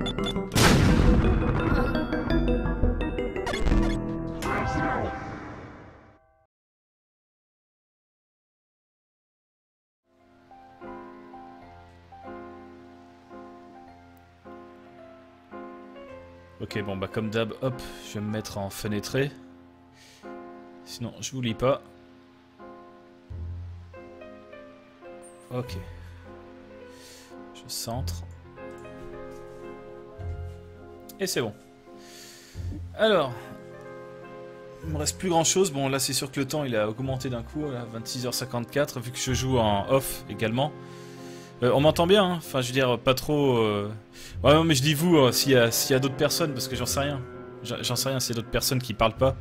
Ok, bon bah comme d'hab, hop, je vais me mettre en fenêtré. Sinon, je vous lis pas. Ok. Je centre. Et c'est bon. Alors, il me reste plus grand chose. Bon, là c'est sûr que le temps il a augmenté d'un coup, à 26h54, vu que je joue en off également. On m'entend bien, hein, enfin je veux dire, pas trop... Ouais, non, mais je dis vous, s'il y a d'autres personnes, parce que j'en sais rien. J'en sais rien s'il y a d'autres personnes qui parlent pas.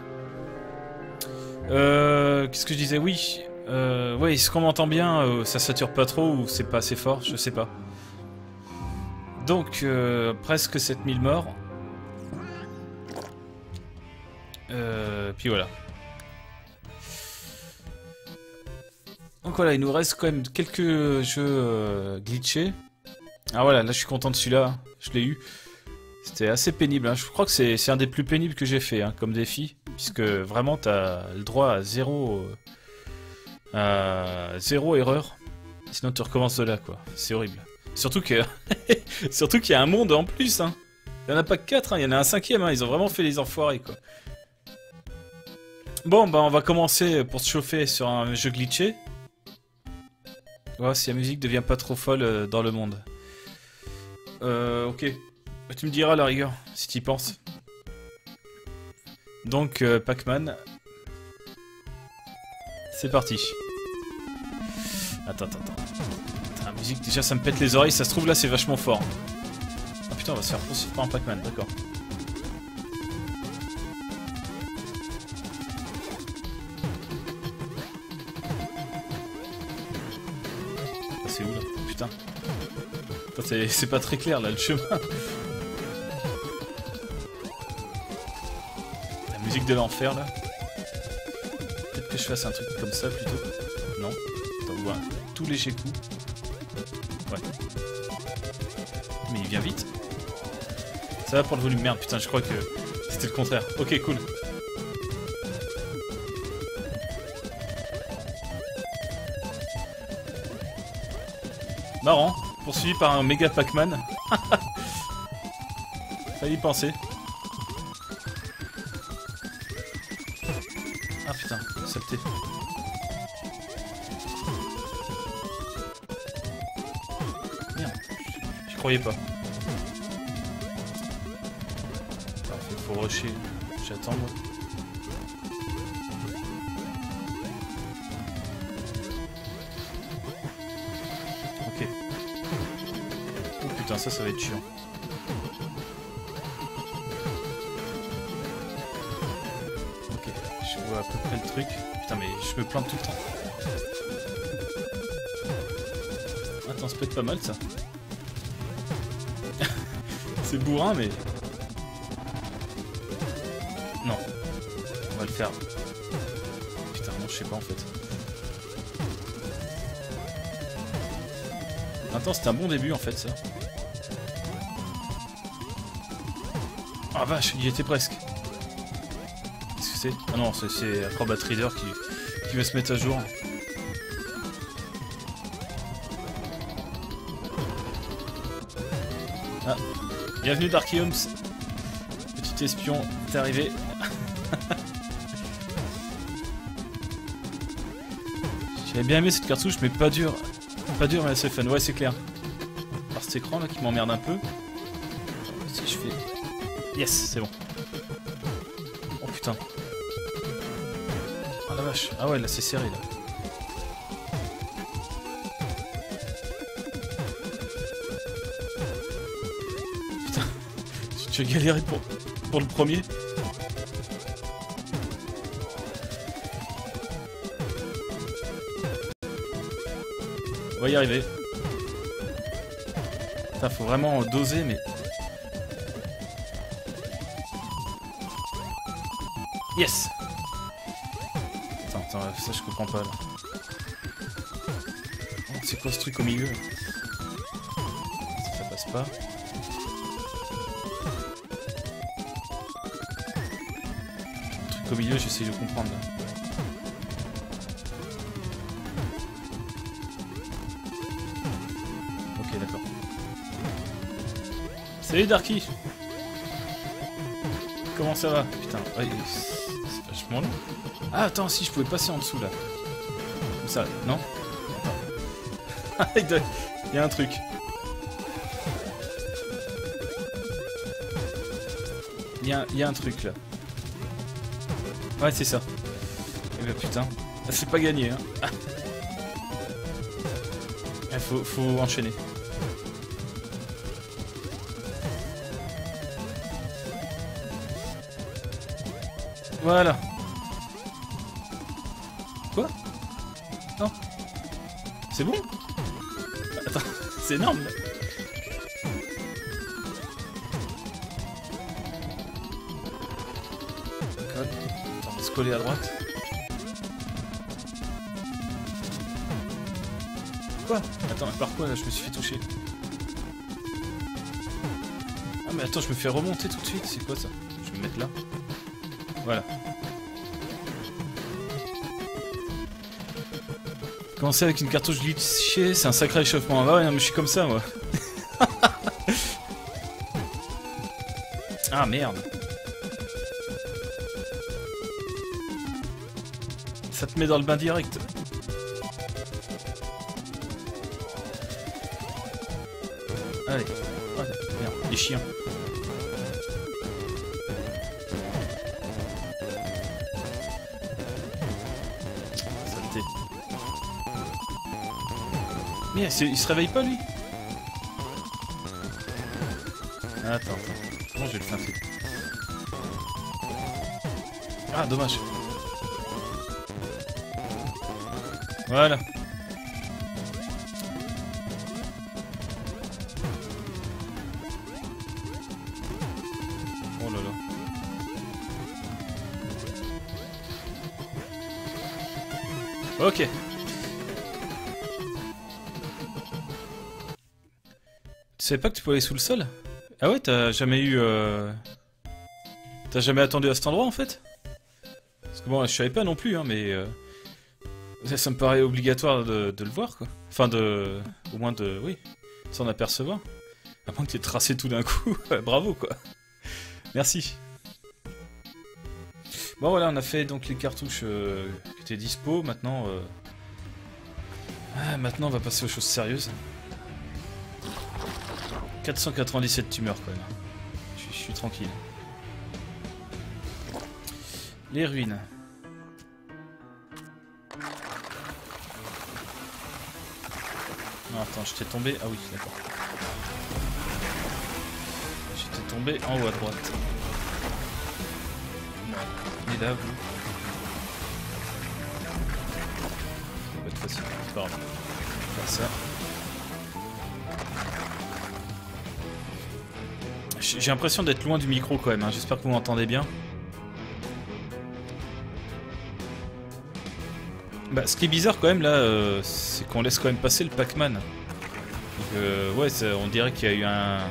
Qu'est-ce que je disais? Oui. Ouais, est-ce qu'on m'entend bien? Ça sature pas trop ou c'est pas assez fort? Je sais pas. Donc, presque 7000 morts. Puis voilà. Donc voilà, il nous reste quand même quelques jeux glitchés. Ah voilà, là je suis content de celui-là, je l'ai eu. C'était assez pénible, hein. Je crois que c'est un des plus pénibles que j'ai fait, hein, comme défi. Puisque vraiment t'as le droit à zéro erreur. Sinon tu recommences de là, quoi. C'est horrible. Surtout que surtout qu'il y a un monde en plus, hein. Il y en a pas que 4, hein, il y en a un 5e, hein. Ils ont vraiment fait les enfoirés, quoi. Bon, bah on va commencer pour se chauffer sur un jeu glitché. Voir si la musique devient pas trop folle dans le monde. Ok. Tu me diras à la rigueur, si tu y penses. Donc, Pac-Man. C'est parti. Attends. La musique, déjà, ça me pète les oreilles. Ça se trouve, là, c'est vachement fort. Ah putain, on va se faire poursuivre par un Pac-Man, d'accord. Ah, c'est où, là? Putain. C'est pas très clair, là, le chemin. La musique de l'enfer, là. Peut-être que je fasse un truc comme ça, plutôt. Non. Attends, voilà. Tout léger coup. Ouais. Mais il vient vite. Ça va pour le volume. Merde, putain, je crois que c'était le contraire. Ok, cool. Marrant. Poursuivi par un méga Pac-Man. Fallait y penser. Ah putain, saleté. Merde, je croyais pas. Faut rusher. J'attends moi. Ok. Oh putain, ça va être chiant. Ok, je vois à peu près le truc. Putain, mais je me plante tout le temps. Attends, ça peut être pas mal ça. C'est bourrin, mais... Non. On va le faire. Putain, non, je sais pas en fait. Attends, c'était un bon début en fait ça. Ah vache, il y était presque. Qu'est-ce que c'est? Ah non, c'est Acrobat Reader qui va se mettre à jour. Ah, bienvenue Darkioms. Petit espion, t'es arrivé. J'avais bien aimé cette cartouche, mais pas dur. Pas dur, mais assez fun. Ouais, c'est clair. Par cet écran là qui m'emmerde un peu. Si je fais... Yes, c'est bon. Oh putain. Ah la vache. Ah ouais, là c'est serré là. Putain. Tu as galéré pour le premier. On va y arriver. Putain, faut vraiment doser, mais... Yes! Attends, ça je comprends pas, là. Oh, c'est quoi ce truc au milieu? Ça passe pas. truc au milieu, j'essaie de comprendre. Là. Ok, d'accord. Salut Darky. Comment ça va? Putain, ouais, c'est vachement long. Ah, attends, si, je pouvais passer en dessous, là. Comme ça, non? Attends. Il y a un truc. Il y a un truc, là. Ouais, c'est ça. Et bah, putain. C'est pas gagné, hein. Faut enchaîner. Voilà. Quoi? Non. C'est bon? Attends, c'est énorme. Attends, on va se coller à droite. Quoi? Attends, par quoi là je me suis fait toucher? Ah mais attends, je me fais remonter tout de suite, c'est quoi ça? Je vais me mettre là. Voilà. Commencer avec une cartouche glitchée, c'est un sacré échauffement. Ah ouais, non mais je suis comme ça moi. Ah merde. Ça te met dans le bain direct. Allez. Oh, merde, les chiens. Saleté. Mais il se réveille pas lui. Attends. Comment je vais le feinter? Ah dommage. Voilà. Oh là là. Ok. Tu savais pas que tu pouvais aller sous le sol? Ah ouais, t'as jamais eu... T'as jamais attendu à cet endroit en fait? Parce que bon, je savais pas non plus, hein, mais... Ça me paraît obligatoire de le voir, quoi. Enfin, au moins de... Oui, de s'en apercevoir. À moins que tu aies tracé tout d'un coup. Bravo, quoi. Merci. Bon, voilà, on a fait donc les cartouches qui étaient dispo. Maintenant, maintenant, on va passer aux choses sérieuses. 497 tumeurs, quand même. Je suis tranquille. Les ruines. Non, attends, j'étais tombé... Ah oui, d'accord. J'étais tombé en haut à droite. Et là, vous... Ça va être facile, c'est pas grave. Faire ça. J'ai l'impression d'être loin du micro quand même, hein. J'espère que vous m'entendez bien. Bah, ce qui est bizarre quand même là, c'est qu'on laisse quand même passer le Pac-Man. Donc ouais, on dirait qu'il y a eu un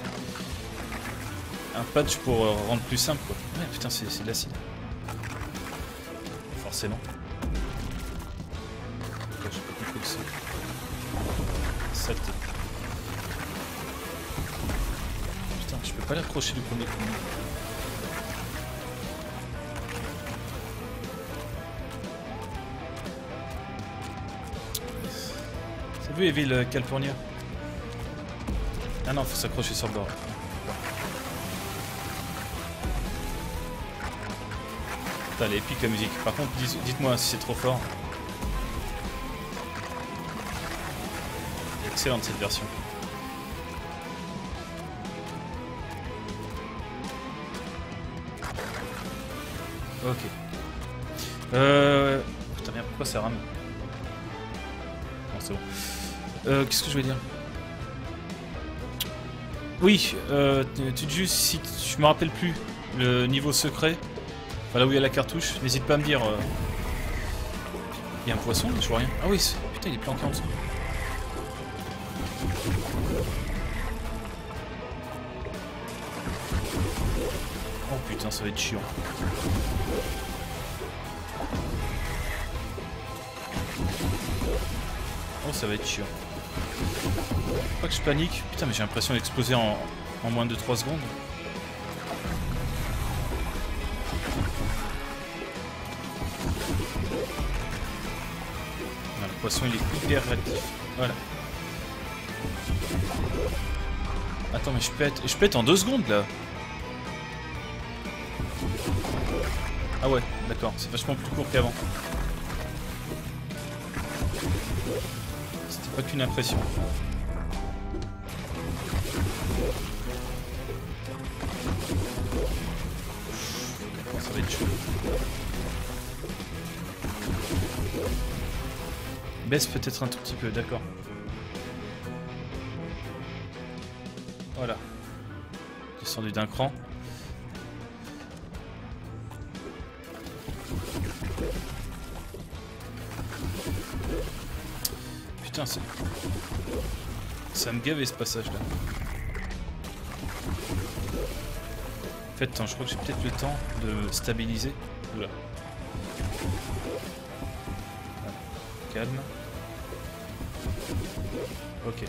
patch pour rendre plus simple quoi. Ouais, putain, c'est de l'acide. Forcément. J'ai pas compris le son. Saleté. Putain, je peux pas l'accrocher du premier coup. Salut Evil California. Ah non, faut s'accrocher sur le bord. Putain, elle est épique la musique. Par contre, dites-moi si c'est trop fort. Elle est excellente cette version. Ok. Putain merde, pourquoi ça rame? Non, c'est bon. Qu'est-ce que je vais dire? Oui, tu dis juste si je me rappelle plus le niveau secret, enfin là où il y a la cartouche, n'hésite pas à me dire. Il y a un poisson, je vois rien. Ah oui, putain, il est planqué en dessous. Oh putain, ça va être chiant. Oh, ça va être chiant. Pas que je panique. Putain, mais j'ai l'impression d'exploser en moins de 3 secondes. Ah, le poisson, il est hyper réactif. Voilà. Attends, mais je pète en 2 secondes, là. Ah ouais, d'accord. C'est vachement plus court qu'avant. C'était pas qu'une impression. Ça va être chaud. Baisse peut-être un tout petit peu, d'accord. Voilà. Descendu d'un cran. Putain, ça me gavait ce passage là. En fait, attends, je crois que j'ai peut-être le temps de me stabiliser. Oula. Voilà. Calme. Ok.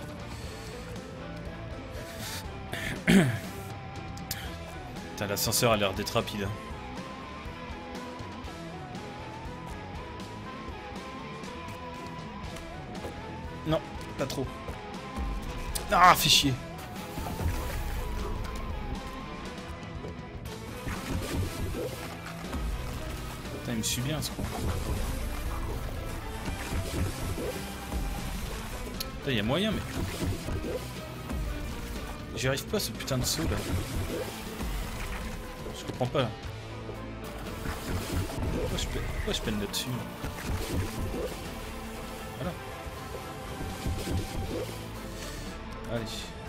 Putain, l'ascenseur a l'air d'être rapide. Hein. Non, pas trop. Ah, fais chier. Putain, il me suit bien ce con. Putain, il y a moyen, mais... J'y arrive pas, ce putain de saut, là. Je comprends pas, là. Pourquoi je peine là-dessus? Voilà. Allez.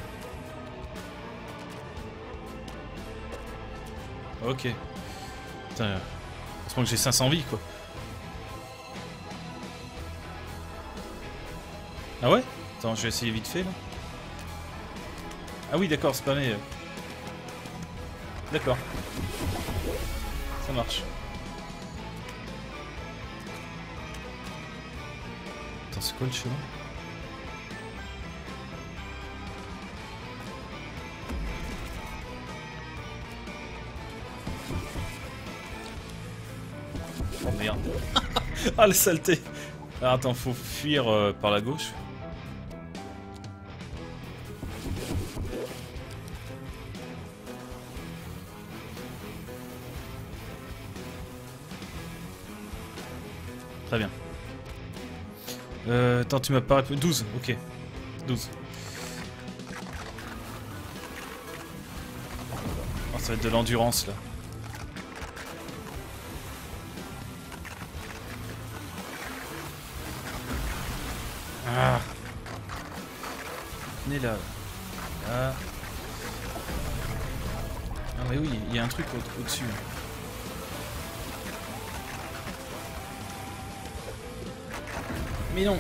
Ok. Putain, heureusement que j'ai 500 vies, quoi. Ah ouais? Attends, je vais essayer vite fait, là. Ah oui, d'accord, c'est pas mais... D'accord. Ça marche. Attends, c'est quoi le chemin? Oh merde. Ah, la saleté. Alors, attends, faut fuir par la gauche. Très bien. Attends, tu m'as pas répondu. 12, ok. 12. Oh, ça va être de l'endurance là. Ah. Venez là. Là. Ah mais oui, il y a un truc au-dessus. Mais non.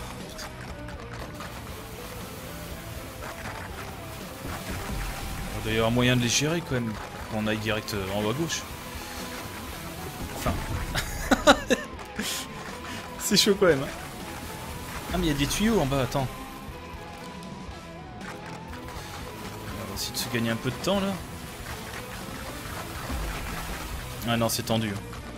Il doit y avoir moyen de les gérer quand même. On aille direct en haut à gauche. Enfin. C'est chaud quand même. Hein. Ah mais il y a des tuyaux en bas, attends. On va essayer de se gagner un peu de temps là. Ah non, c'est tendu.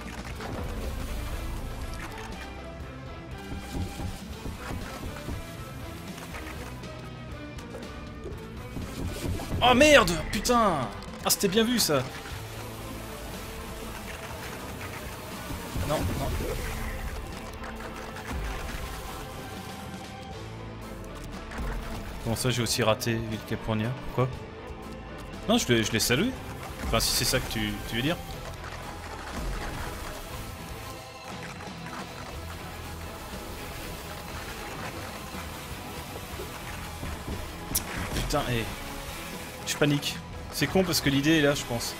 Oh merde, putain. Ah, c'était bien vu ça. Non, non. Comment ça, j'ai aussi raté Ville Capurnia? Quoi? Non, je l'ai salué. Enfin, si c'est ça que tu veux dire. Putain, et... Je panique. C'est con parce que l'idée est là, je pense.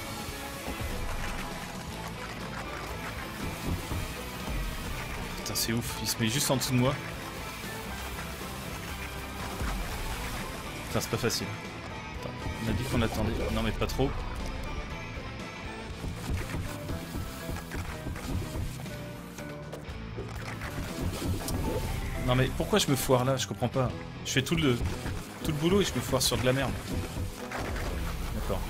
Putain, c'est ouf. Il se met juste en dessous de moi. Putain, c'est pas facile. Attends, on a dit qu'on attendait. Non, mais pas trop. Non mais pourquoi je me foire là? Je comprends pas. Je fais tout le boulot et je me foire sur de la merde. D'accord.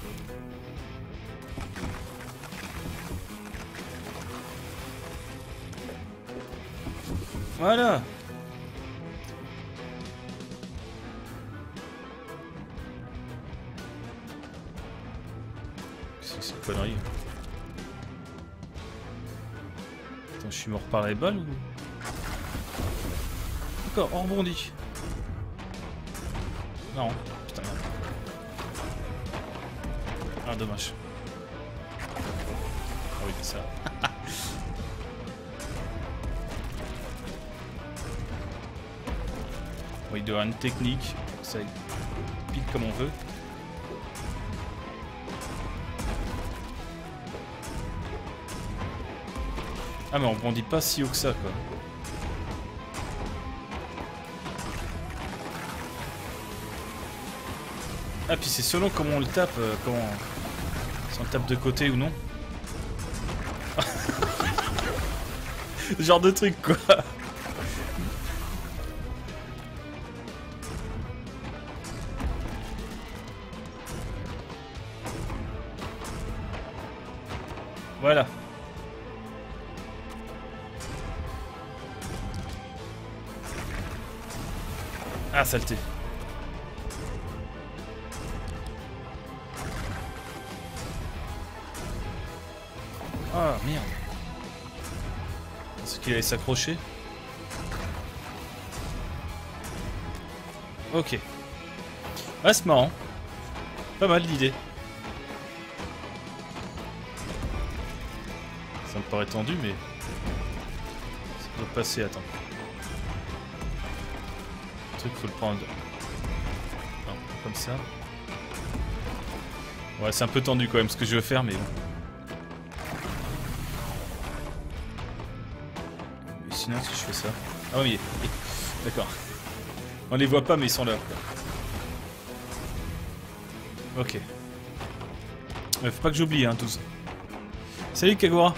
Voilà. Qu'est-ce que c'est une connerie? Attends, je suis mort par les balles ou... D'accord, on rebondit. Non, putain merde. Ah dommage. Ah oui, c'est ça. Oui, il doit y avoir une technique, ça pile comme on veut. Ah mais on rebondit pas si haut que ça quoi. Ah puis c'est selon comment on le tape, si on le tape de côté ou non. Ce genre de truc quoi. Voilà. Ah saleté. Ah merde. Est-ce qu'il allait s'accrocher? Ok. Ah c'est marrant. Pas mal l'idée. Ça me paraît tendu mais... ça doit passer, attends. Le truc faut le prendre... non, comme ça. Ouais c'est un peu tendu quand même ce que je veux faire mais bon. Sinon si je fais ça... ah oui, d'accord. On les voit pas mais ils sont là. Ok. Faut pas que j'oublie hein, tous. Salut Kagura.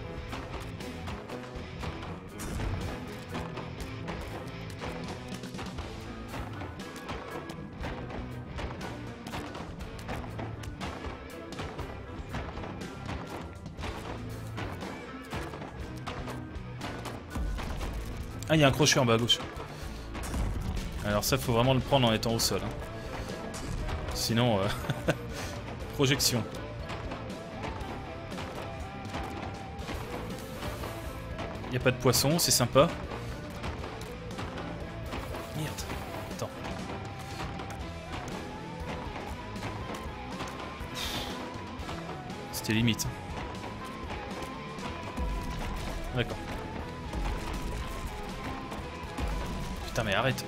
Ah, il y a un crochet en bas à gauche. Alors ça, faut vraiment le prendre en étant au sol. Hein. Sinon, projection. Il n'y a pas de poisson, c'est sympa. Merde. Attends. C'était limite. D'accord. Putain mais arrête.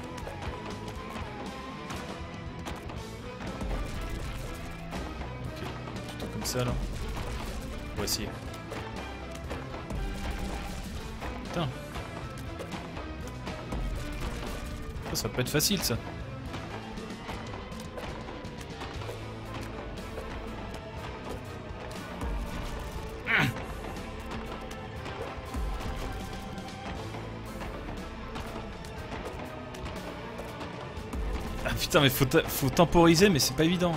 Ok, plutôt comme ça là. On va essayer. Putain. Ça va pas être facile ça. Putain mais faut temporiser mais c'est pas évident.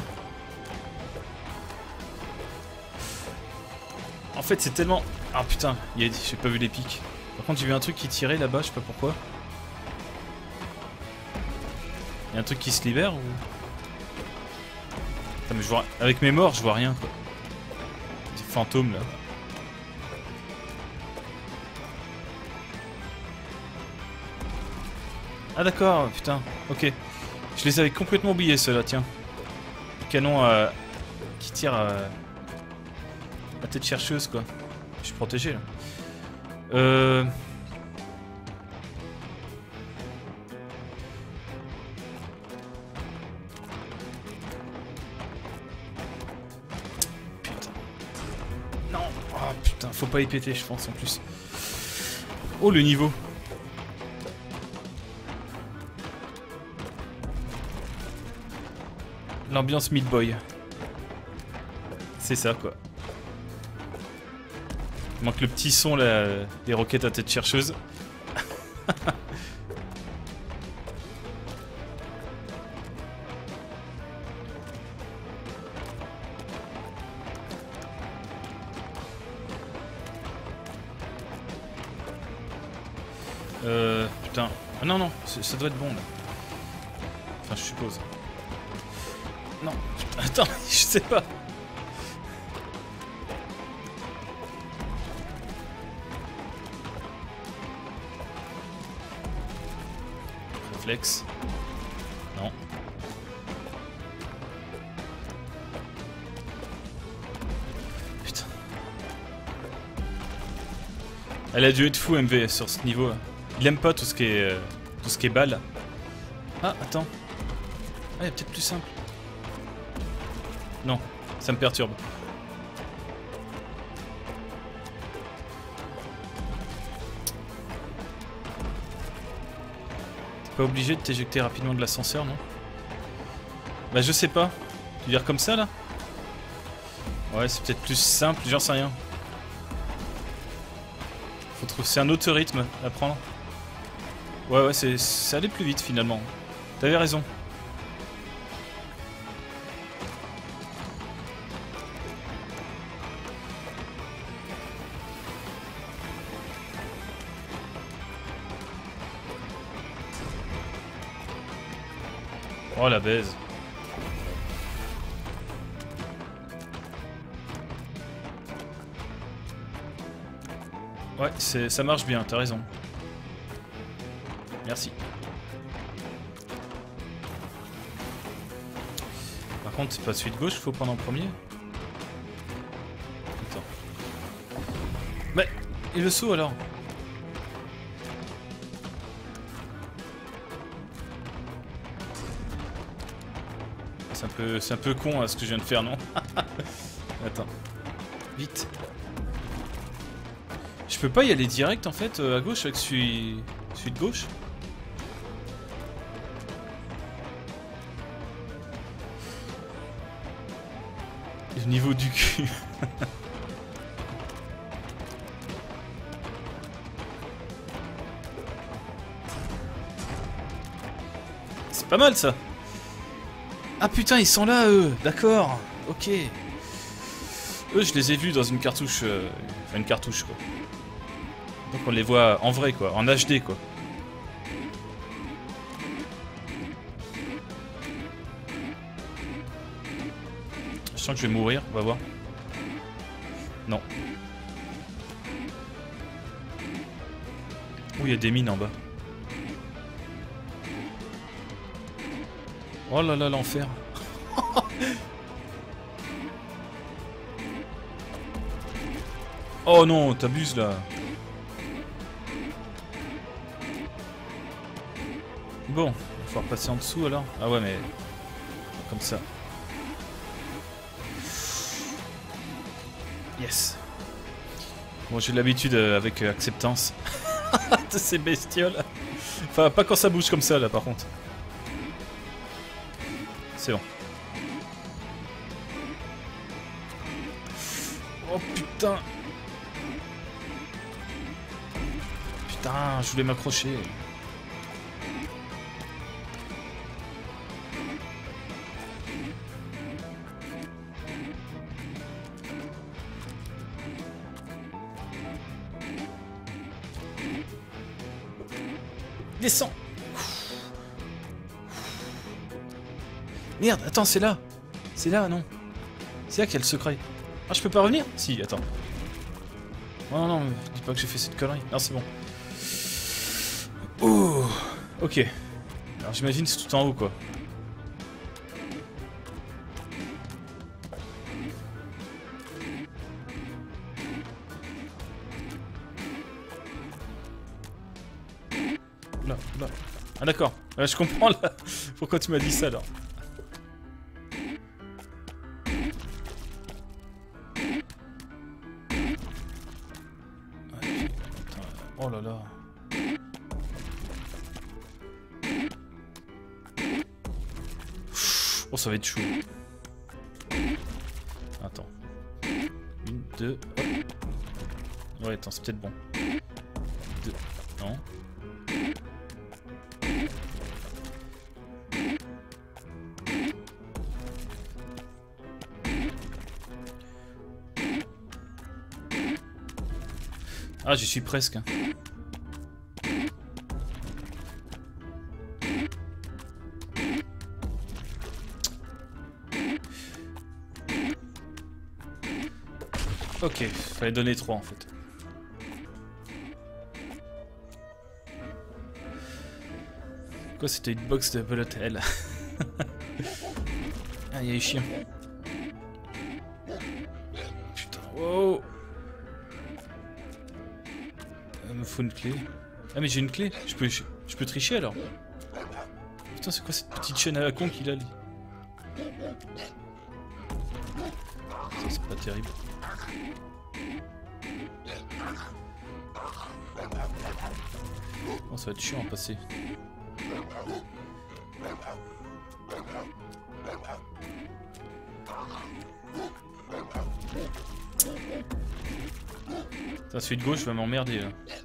En fait c'est tellement... ah putain, j'ai pas vu les pics. Par contre j'ai vu un truc qui tirait là-bas, je sais pas pourquoi. Il y a un truc qui se libère ou... Putain mais je vois... avec mes morts je vois rien quoi. Des fantômes là. Ah d'accord, putain, ok. Je les avais complètement oubliés ceux-là, tiens. Le canon qui tire la tête chercheuse quoi. Je suis protégé là. Putain. Non. Oh putain, faut pas y péter je pense en plus. Oh le niveau. L'ambiance Meat Boy. C'est ça quoi. Il manque le petit son là, des roquettes à tête chercheuse. Putain. Ah non, non, ça doit être bon là. Enfin, je suppose. Non, attends, je sais pas. Réflexe. Non. Putain. Elle a dû être fou MV sur ce niveau. Il aime pas tout ce qui est balle. Ah, attends. Ah, il y a peut-être plus simple. Non, ça me perturbe. T'es pas obligé de t'éjecter rapidement de l'ascenseur, non? Bah je sais pas. Tu veux dire comme ça là? Ouais, c'est peut-être plus simple, j'en sais rien. Faut trouver, c'est un autre rythme à prendre. Ouais, ouais, ça allait plus vite finalement. T'avais raison. Oh la baise. Ouais, ça marche bien, t'as raison. Merci. Par contre, c'est pas celui de gauche qu'il faut prendre en premier. Attends. Mais, et le saut alors? C'est un peu con ce que je viens de faire, non? Attends. Vite. Je peux pas y aller direct en fait à gauche avec celui de gauche? Le niveau du cul. C'est pas mal ça. Ah putain, ils sont là eux. D'accord. Ok. Eux, je les ai vus dans une cartouche. Enfin, une cartouche quoi. Donc on les voit en vrai quoi, en HD quoi. Je sens que je vais mourir, on va voir. Non. Oh, il y a des mines en bas. Oh là là, l'enfer. Oh non, t'abuses là. Bon, il va falloir passer en dessous alors. Ah ouais, mais comme ça. Yes. Bon, j'ai l'habitude avec acceptance de ces bestioles. Enfin, pas quand ça bouge comme ça là, par contre. C'est bon. Oh putain. Putain, je voulais m'accrocher. Descends. Merde, attends, c'est là. C'est là, non. C'est là qu'il y a le secret. Ah, je peux pas revenir? Si, attends. Oh non, dis pas que j'ai fait cette connerie. Non, c'est bon. Oh, ok. Alors j'imagine c'est tout en haut, quoi. Là, là. Ah d'accord. Je comprends là. Pourquoi tu m'as dit ça alors. Oh là là. Oh, ça va être chaud. Attends. Une, deux, hop. Ouais, attends, c'est peut-être bon. Deux. Non. Ah, j'y suis presque. Ok, fallait donner 3 en fait. Quoi, c'était une box de bullet hell. Ah, il y a les chiens. Putain, wow. Il me faut une clé. Ah mais j'ai une clé, je peux tricher alors. Putain, c'est quoi cette petite chaîne à la con qu'il a lui? Ça c'est pas terrible. Oh, ça va être chiant à passer. Putain, celui de gauche va m'emmerder là.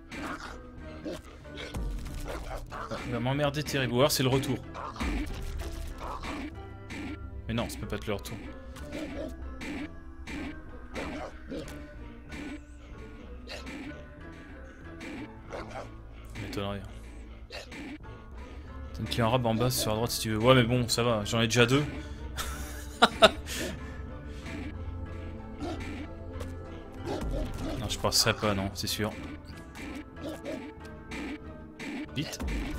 Il va m'emmerder terrible. Ou alors c'est le retour. Mais non, ça peut pas être le retour. M'étonnerait. T'as une clé en rab en bas sur la droite si tu veux. Ouais mais bon, ça va, j'en ai déjà 2. Non, je passerai pas, non, c'est sûr. Vite.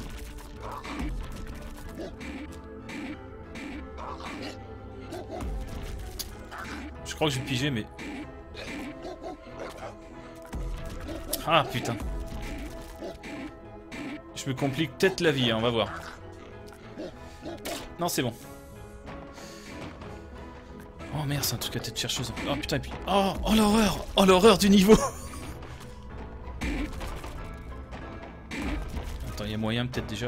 Je crois que j'ai pigé, mais... Ah, putain. Je me complique peut-être la vie, hein, on va voir. Non, c'est bon. Oh merde, c'est un truc à tête chercheuse. Oh putain, et puis... Oh, oh l'horreur! Oh l'horreur du niveau! Attends, il y a moyen peut-être déjà...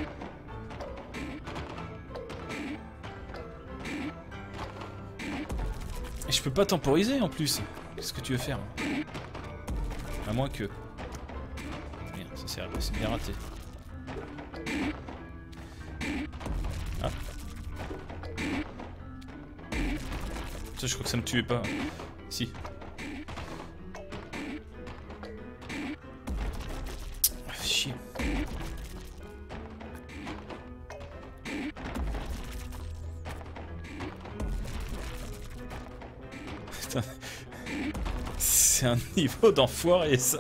Et je peux pas temporiser en plus. Qu'est-ce que tu veux faire? À moins que... Merde, ça c'est bien raté. Ah. Ça, je crois que ça me tuait pas. Si. Ah, chier. Putain. C'est un niveau d'enfoiré ça.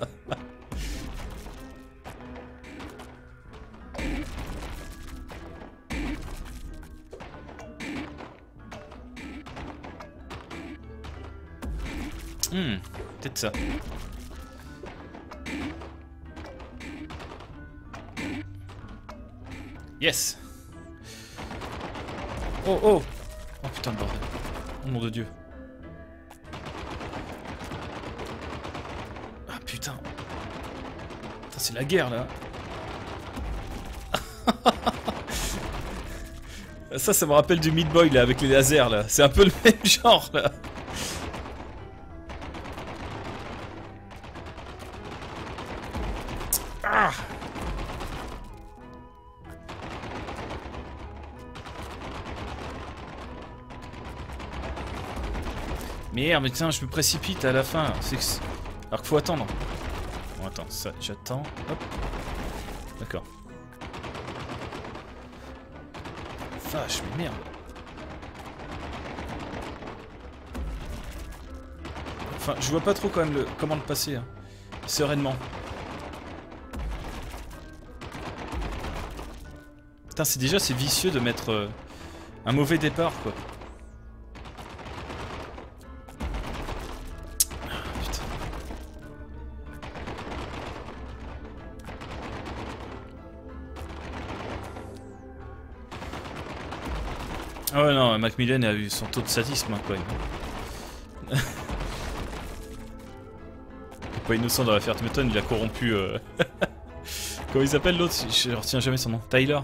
Peut-être ça. Yes. Oh oh. Oh putain de bordel. Oh nom de Dieu. Ah putain. C'est la guerre là. Ça me rappelle du Meat Boy là avec les lasers là. C'est un peu le même genre là. Ah. Merde, mais tiens, je me précipite à la fin. C'est que... Alors qu'il faut attendre. Bon, attends, ça, j'attends. Hop. D'accord. Vache, mais merde. Enfin, je vois pas trop quand même comment le passer. Hein. Sereinement. Putain, c'est vicieux de mettre un mauvais départ, quoi. Ah ouais, non, Macmillan a eu son taux de sadisme, hein, quand même. Il est pas innocent dans l'affaire Tmeton, il a corrompu... Comment il s'appelle l'autre? Je retiens jamais son nom. Tyler.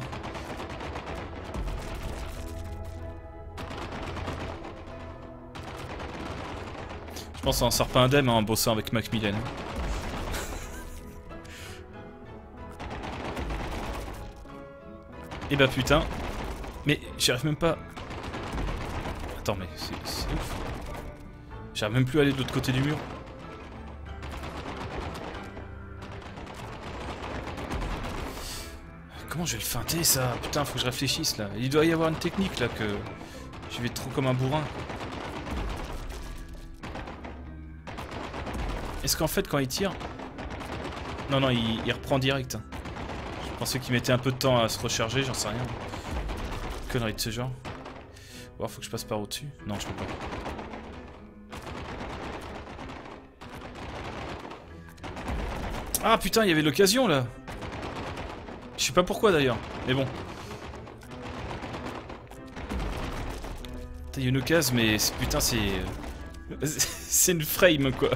Je pense qu'on en sort pas indemne en bossant avec Macmillan. Et bah putain. Mais j'arrive même pas... Attends, mais c'est ouf. J'arrive même plus à aller de l'autre côté du mur. Comment je vais le feinter ça? Putain, faut que je réfléchisse là. Il doit y avoir une technique là que... Je vais trop comme un bourrin. Est-ce qu'en fait, quand il tire... Non, non, il reprend direct. Je pensais qu'il mettait un peu de temps à se recharger, j'en sais rien. Connerie de ce genre. Bon, faut que je passe par au-dessus. Non, je peux pas. Ah putain, il y avait l'occasion là. Je sais pas pourquoi d'ailleurs, mais bon. Il y a une occasion, mais putain, c'est... c'est une frame quoi.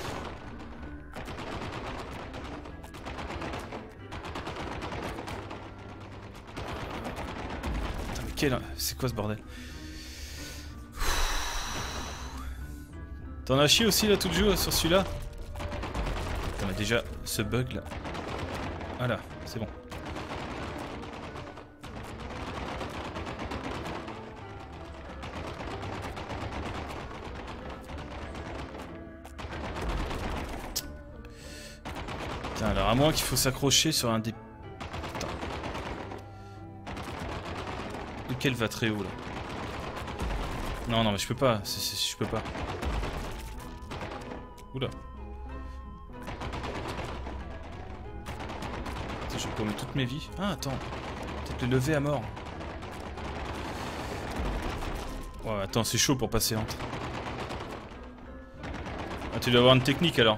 Putain, mais quel... C'est quoi ce bordel? T'en as chié aussi là tout le jeu sur celui-là? Putain, mais déjà, ce bug là. Voilà, c'est bon. Alors à moins qu'il faut s'accrocher sur un des... Putain. Lequel va très haut là? Non, non, mais je peux pas. Je peux pas. Oula. Attends, je vais paumer toutes mes vies. Ah, attends. Peut-être le lever à mort. Ouais, attends, c'est chaud pour passer entre. Ah, tu dois avoir une technique alors.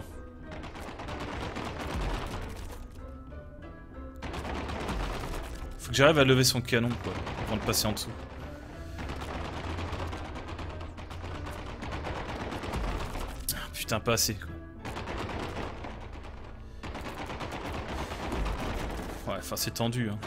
Faut que j'arrive à lever son canon quoi, avant de passer en dessous. Ah, putain, pas assez quoi. Ouais, enfin c'est tendu hein.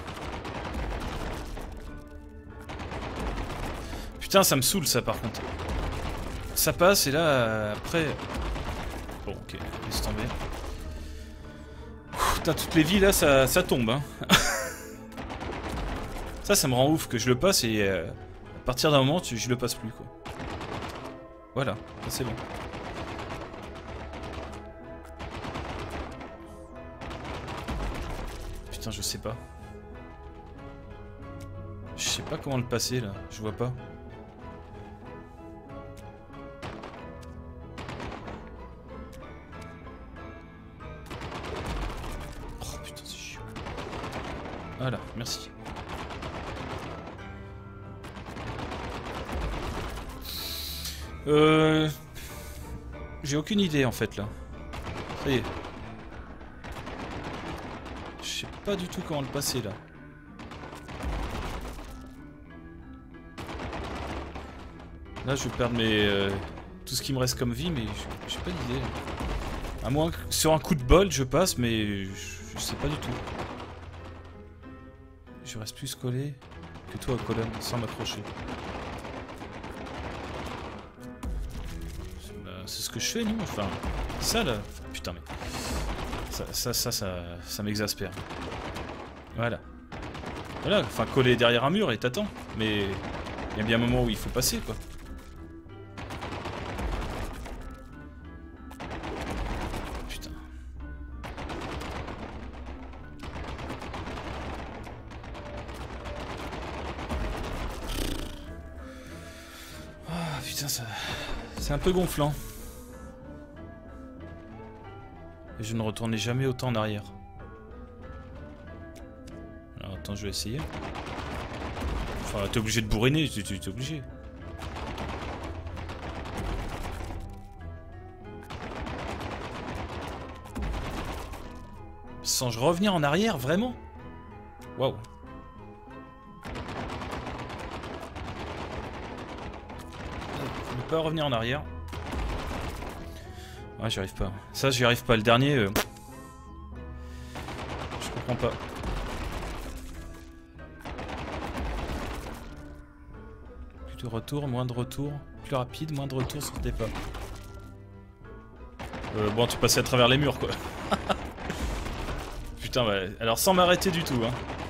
Putain, ça me saoule ça par contre. Ça passe et là après... Bon ok, laisse tomber. Putain, toutes les vies là ça tombe hein. Ça me rend ouf que je le passe et à partir d'un moment je le passe plus quoi. Voilà, c'est bon. Putain, je sais pas. Je sais pas comment le passer là, je vois pas. Oh putain, c'est chiant. Voilà, merci. J'ai aucune idée en fait là. Ça y est. Je sais pas du tout comment le passer là. Là je vais perdre mes... tout ce qui me reste comme vie, mais j'ai pas d'idée. À moins que sur un coup de bol je passe, mais je sais pas du tout. Je reste plus collé que toi à colonne, sans m'accrocher. C'est ce que je fais, non? Enfin, ça là... Putain, mais... Ça m'exaspère. Voilà. Voilà, enfin, coller derrière un mur et t'attends. Mais... il y a bien un moment où il faut passer, quoi. Putain. Ah, putain, ça... C'est un peu gonflant. Et je ne retournais jamais autant en arrière. Alors attends, je vais essayer. Enfin, t'es obligé de bourriner, t'es obligé. Sans revenir en arrière, vraiment? Waouh. Ne pas revenir en arrière. Ouais, j'y arrive pas. Ça, j'y arrive pas. Le dernier... je comprends pas. Plus de retour, moins de retour. Plus rapide, moins de retour sur tes pas. Bon, tu passais à travers les murs, quoi. Putain, ouais. Alors, sans m'arrêter du tout, hein.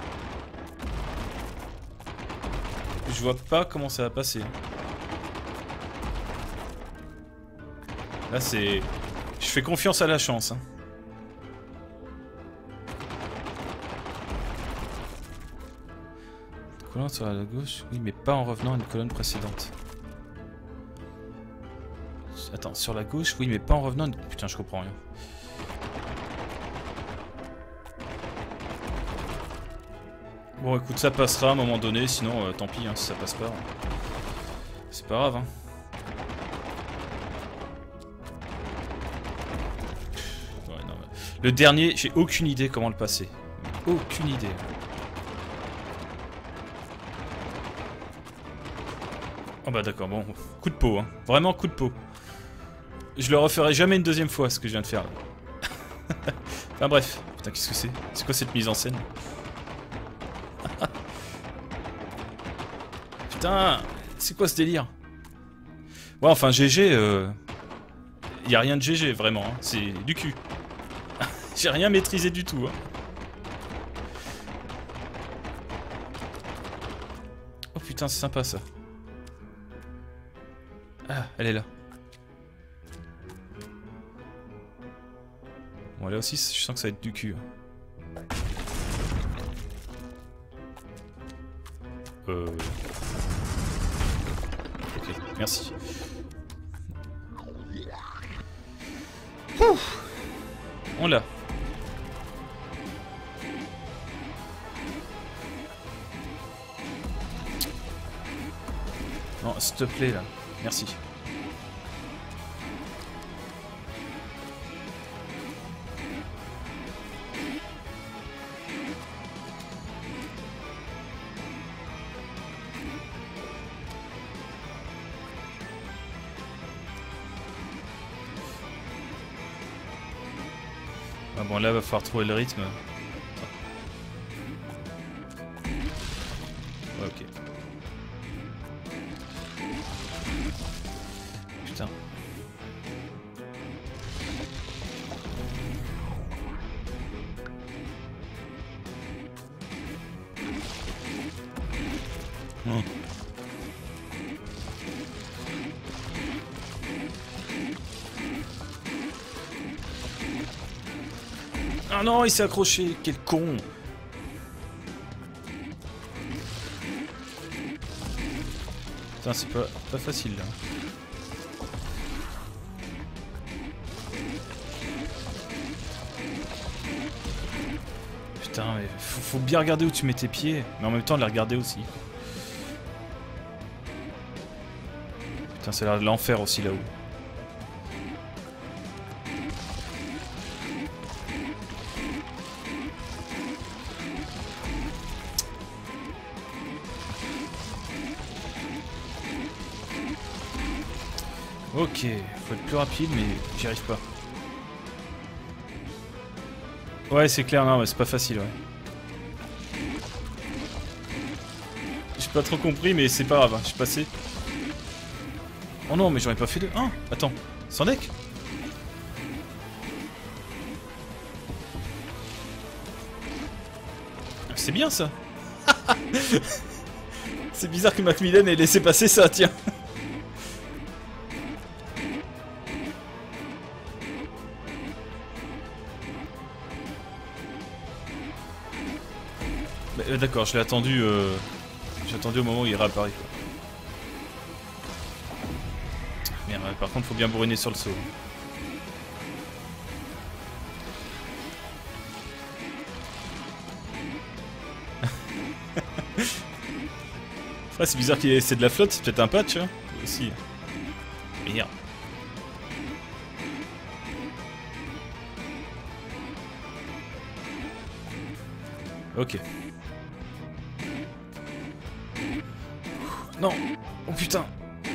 Je vois pas comment ça va passer. Là, c'est... Je fais confiance à la chance, hein. Colonne sur la gauche, oui, mais pas en revenant à une colonne précédente. Attends, sur la gauche, oui, mais pas en revenant. Putain, je comprends rien. Bon, écoute, ça passera à un moment donné, sinon, tant pis, hein, si ça passe pas. C'est pas grave, hein. Ouais, non, mais... Le dernier, j'ai aucune idée comment le passer. Aucune idée. Oh bah d'accord, bon, coup de peau, hein. Vraiment coup de peau. Je le referai jamais une deuxième fois, ce que je viens de faire. Enfin bref, putain, qu'est-ce que c'est? C'est quoi cette mise en scène? Putain, c'est quoi ce délire? Ouais, enfin, GG, y a rien de GG, vraiment, hein. C'est du cul. J'ai rien maîtrisé du tout, hein. Oh putain, c'est sympa, ça. Ah, elle est là. Bon, là aussi, je sens que ça va être du cul. Ok, merci. Ouf. On l'a. Non, s'il te plaît, là. Merci. Ah bon, là, va falloir trouver le rythme. Ouais, ok. Putain. Oh. Ah non, il s'est accroché, quel con. Putain, c'est pas facile là. Putain, mais faut bien regarder où tu mets tes pieds, mais en même temps les regarder aussi. Putain, ça a l'air de l'enfer aussi là-haut. Ok, faut être plus rapide, mais j'y arrive pas. Ouais, c'est clair, non, mais c'est pas facile, ouais. J'ai pas trop compris, mais c'est pas grave, hein, je suis passé. Oh non, mais j'aurais pas fait deux. Ah, attends, sans deck. C'est bien ça. C'est bizarre que Macmillan ait laissé passer ça, tiens. D'accord, je l'ai attendu. J'ai attendu au moment où il réapparaît. Merde, par contre, faut bien bourriner sur le saut. Ouais, c'est bizarre qu'il ait laissé de la flotte, c'est peut-être un patch, hein, aussi. Merde. Ok. Non. Oh putain.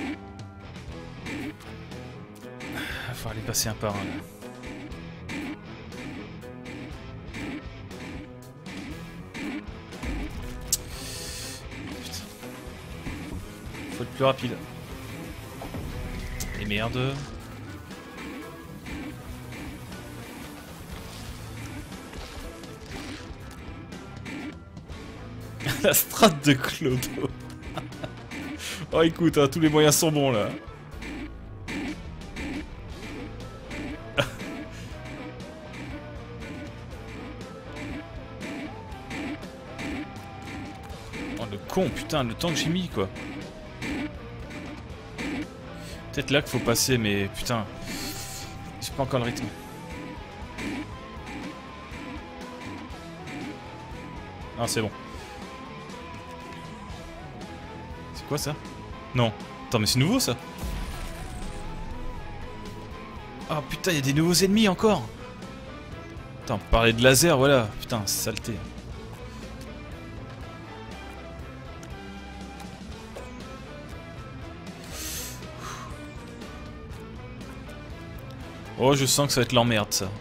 Faut aller passer un par un là. Putain. Faut être plus rapide. Et merde. La strat de Clodo. Oh écoute, hein, tous les moyens sont bons là. Oh le con, putain, le temps que j'ai mis quoi. Peut-être là qu'il faut passer, mais putain. J'ai pas encore le rythme. Ah, c'est bon. C'est quoi ça? Non. Attends, mais c'est nouveau ça? Ah putain, il y a des nouveaux ennemis encore! Attends, parler de laser, voilà. Putain, saleté. Oh, je sens que ça va être l'emmerde, ça.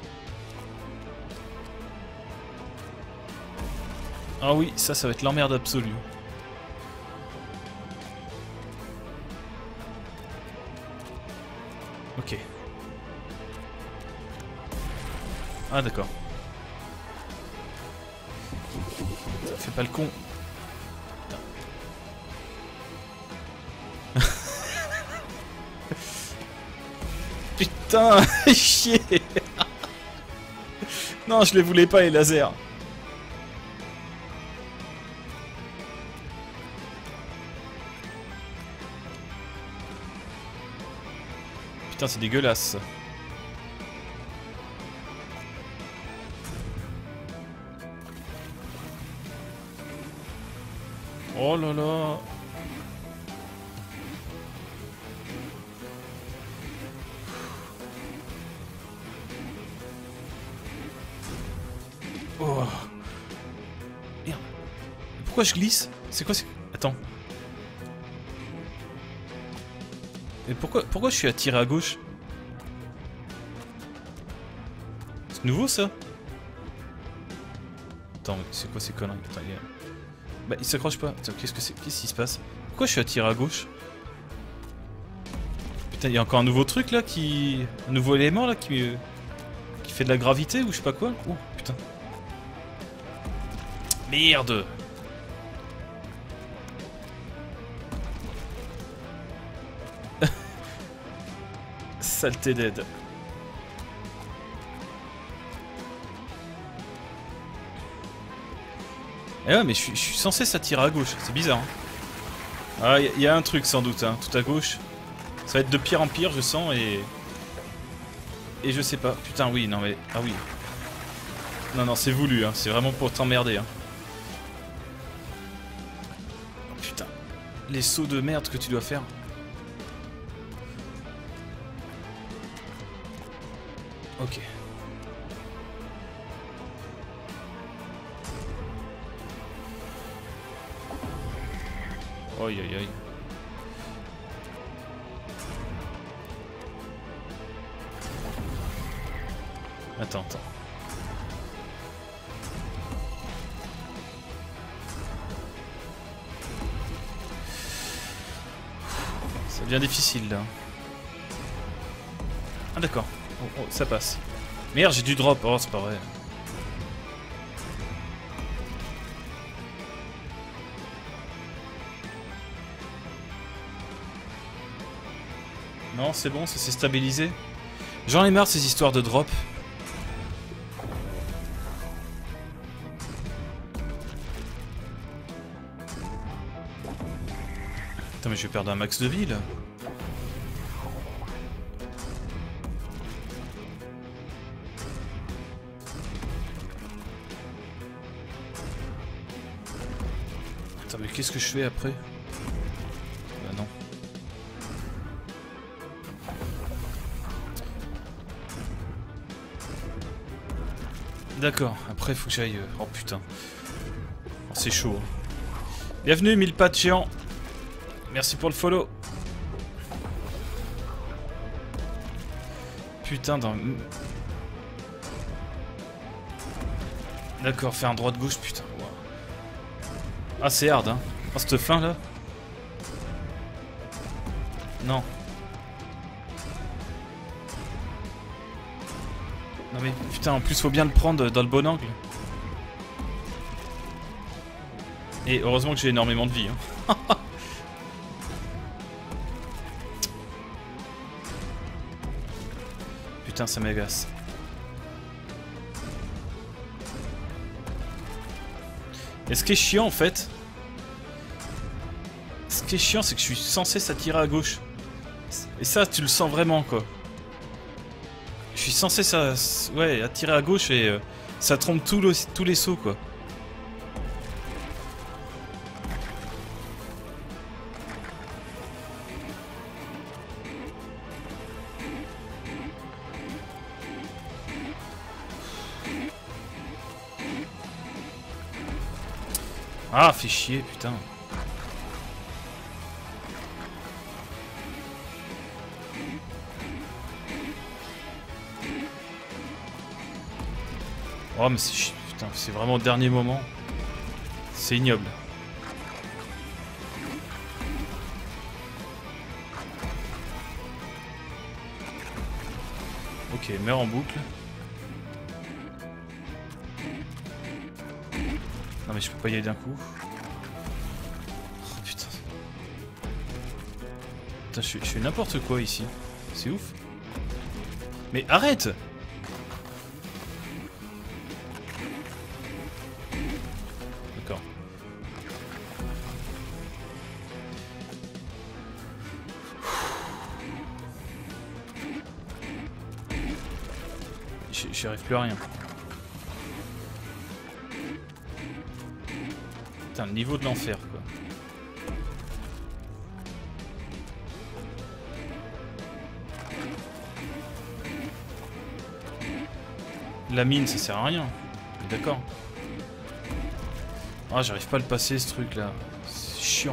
Ah oui, ça va être l'emmerde absolue. Ok. Ah d'accord. Fais pas le con. Putain, chier. Non, je les voulais pas les lasers. Putain, c'est dégueulasse. Oh là là. Oh. Merde. Pourquoi je glisse? C'est quoi? Attends. Et pourquoi je suis attiré à gauche? C'est nouveau ça? Attends, c'est quoi ces conneries? Attends, bah il s'accroche pas. Attends, qu'est-ce qui se passe? Pourquoi je suis attiré à gauche? Putain, il y a encore un nouveau truc là qui... Un nouveau élément là qui fait de la gravité ou je sais pas quoi? Oh putain. Merde! Saleté d'aide. Eh ouais, mais je suis censé s'attirer à gauche, c'est bizarre. Hein. Ah, y a un truc sans doute, hein, tout à gauche. Ça va être de pire en pire, je sens, et je sais pas. Putain, oui, non mais... Ah oui. Non, non, c'est voulu, hein, c'est vraiment pour t'emmerder. Hein. Putain. Les sauts de merde que tu dois faire. Ok. Aïe aïe aïe. Attends. Ça devient difficile là. Ah d'accord. Oh, ça passe. Merde, j'ai du drop. Oh, c'est pas vrai. Non, c'est bon, ça s'est stabilisé. J'en ai marre de ces histoires de drop. Putain, mais je vais perdre un max de vie là. Attends, mais qu'est-ce que je fais après? Bah non. D'accord, après faut que j'aille... Oh putain. Oh, c'est chaud. Bienvenue, 1000 pattes géants. Merci pour le follow. Putain, dans... D'accord, faire un droite-gauche, putain. Wow. Ah, c'est hard, hein. Oh, cette fin, là. Non. Non mais, putain, en plus, faut bien le prendre dans le bon angle. Et heureusement que j'ai énormément de vie, hein. Putain, ça m'agace. Et ce qui est chiant en fait, c'est que je suis censé s'attirer à gauche. Et ça, tu le sens vraiment, quoi. Je suis censé ça, ouais, attirer à gauche et ça trompe tous les sauts, quoi. Ah, fait chier, putain. Oh, mais c'est... Putain, c'est vraiment au dernier moment. C'est ignoble. Ok, meurs en boucle. Non mais je peux pas y aller d'un coup. Oh putain. Putain, je fais n'importe quoi ici. C'est ouf. Mais arrête! D'accord. J'y arrive plus à rien. Putain, le niveau de l'enfer, quoi. La mine, ça sert à rien. D'accord. Ah, j'arrive pas à le passer, ce truc-là. C'est chiant.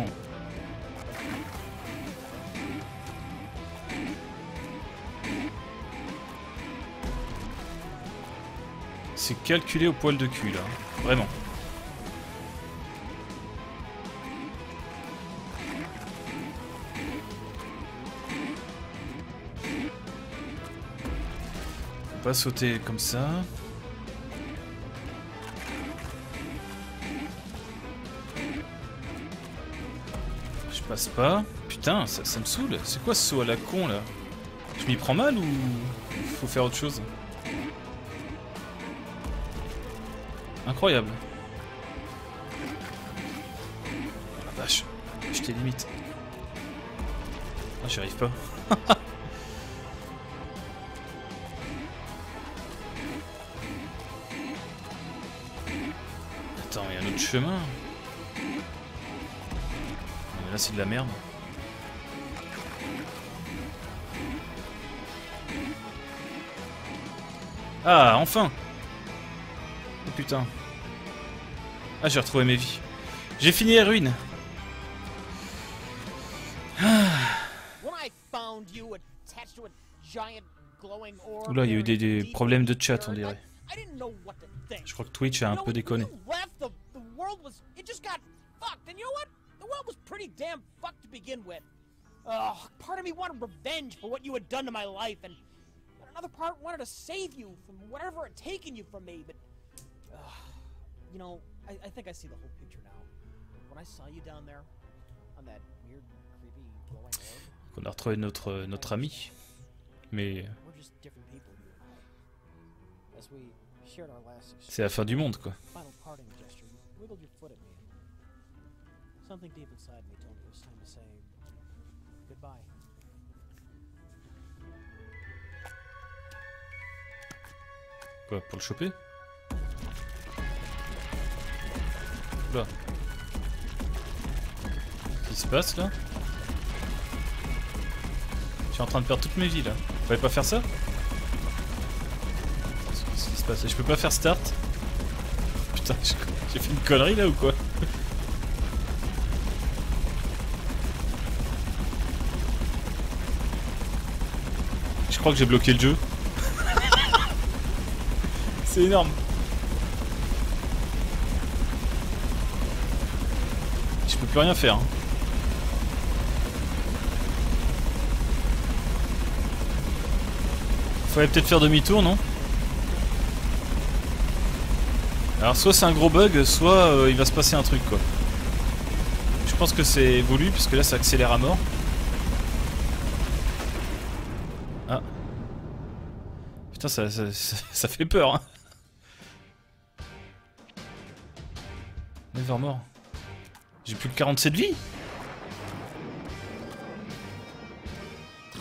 C'est calculé au poil de cul, là. Vraiment. Pas sauter comme ça. Je passe pas. Putain, ça me saoule. C'est quoi ce saut à la con là? Je m'y prends mal ou faut faire autre chose? Incroyable. Oh la vache. Je t'ai limite. Ah, j'y arrive pas. Attends, il y a un autre chemin. Non, mais là, c'est de la merde. Ah, enfin! Oh putain. Ah, j'ai retrouvé mes vies. J'ai fini les ruines. Oula, il y a eu des problèmes de chat, on dirait. Je crois que Twitch a un peu déconné. Another part wanted to save you from whatever had taken you from me, but you know, I think I see the whole picture now. When I saw you down there on that weird, creepy glowing orb. On a retrouvé notre ami, mais c'est la fin du monde, quoi. Something deep inside me told me it was time to say goodbye. Quoi, pour le choper? Là. Qu'est-ce qui se passe là? Je suis en train de perdre toutes mes vies là. Fallait pas faire ça? Qu'est-ce qui se passe? Je peux pas faire start? Putain, j'ai fait une connerie là ou quoi? Je crois que j'ai bloqué le jeu. C'est énorme. Je peux plus rien faire. Hein. Fallait peut-être faire demi-tour, non? Alors soit c'est un gros bug, soit il va se passer un truc quoi. Je pense que c'est voulu puisque là ça accélère à mort. Ah. Putain ça fait peur hein. Nevermore. J'ai plus que 47 vies.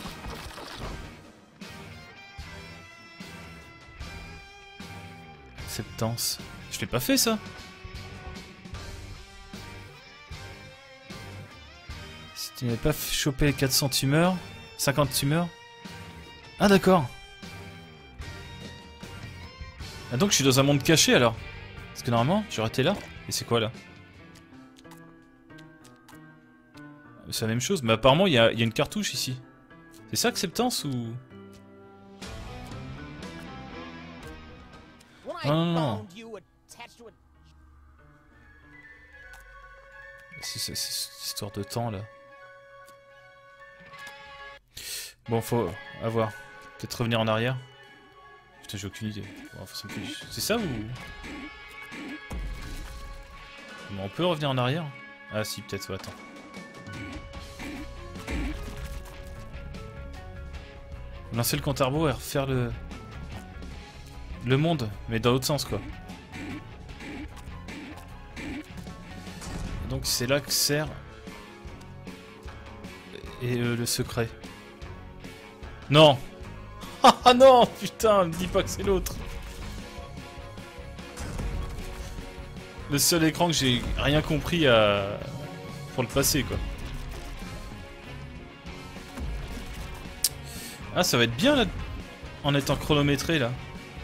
Acceptance. Je l'ai pas fait ça. Si tu n'avais pas chopé les 400 tumeurs, 50 tumeurs. Ah d'accord. Ah donc je suis dans un monde caché alors. Parce que normalement j'aurais été là. Et c'est quoi là? C'est la même chose, mais apparemment il y a une cartouche ici. C'est ça acceptance ou... Non, non, non. C'est cette histoire de temps là. Bon, faut avoir. Peut-être revenir en arrière. Putain, j'ai aucune idée. Bon, c'est ça ou... Bon, on peut revenir en arrière? Ah si, peut-être, attends. Lancer le compte à rebours et refaire le monde, mais dans l'autre sens quoi. Donc c'est là que sert et le secret. Non. Ah non, putain, me dis pas que c'est l'autre. Le seul écran que j'ai rien compris à... pour le passer quoi. Ah ça va être bien là en étant chronométré là.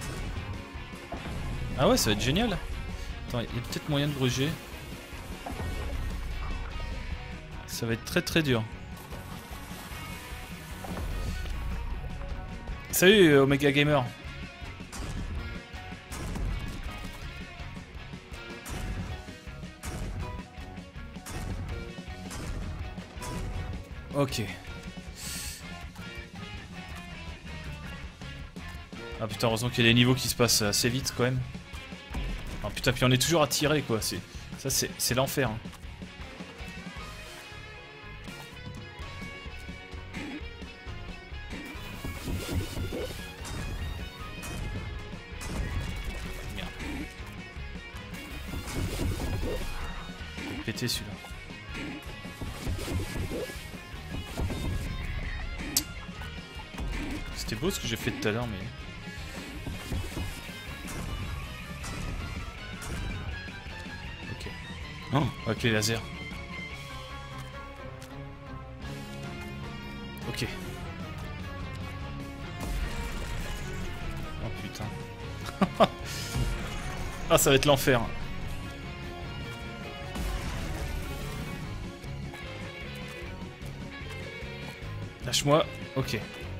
Ah ouais ça va être génial. Attends, il y a peut-être moyen de gruger. Ça va être très très dur. Salut Omega Gamer. Ok. Ah putain, heureusement qu'il y a des niveaux qui se passent assez vite quand même. Ah putain, puis on est toujours attiré quoi. Ça c'est l'enfer. Hein. Merde. Je vais péter celui-là. C'était beau ce que j'ai fait tout à l'heure, mais... Ok. Oh, avec les lasers. Ok. Oh putain. Ah, ça va être l'enfer. Lâche-moi. Ok.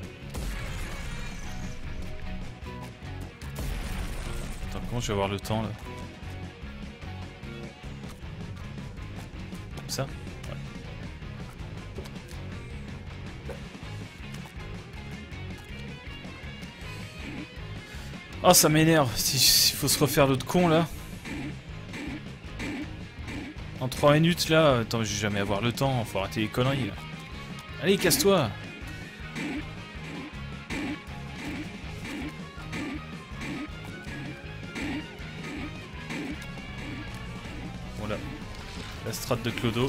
Comment je vais avoir le temps là? Comme ça? Ouais. Oh ça m'énerve, s'il faut se refaire l'autre con là. En 3 minutes là, attends je vais jamais avoir le temps, faut arrêter les conneries là. Allez casse-toi! Voilà, la strat de Clodo.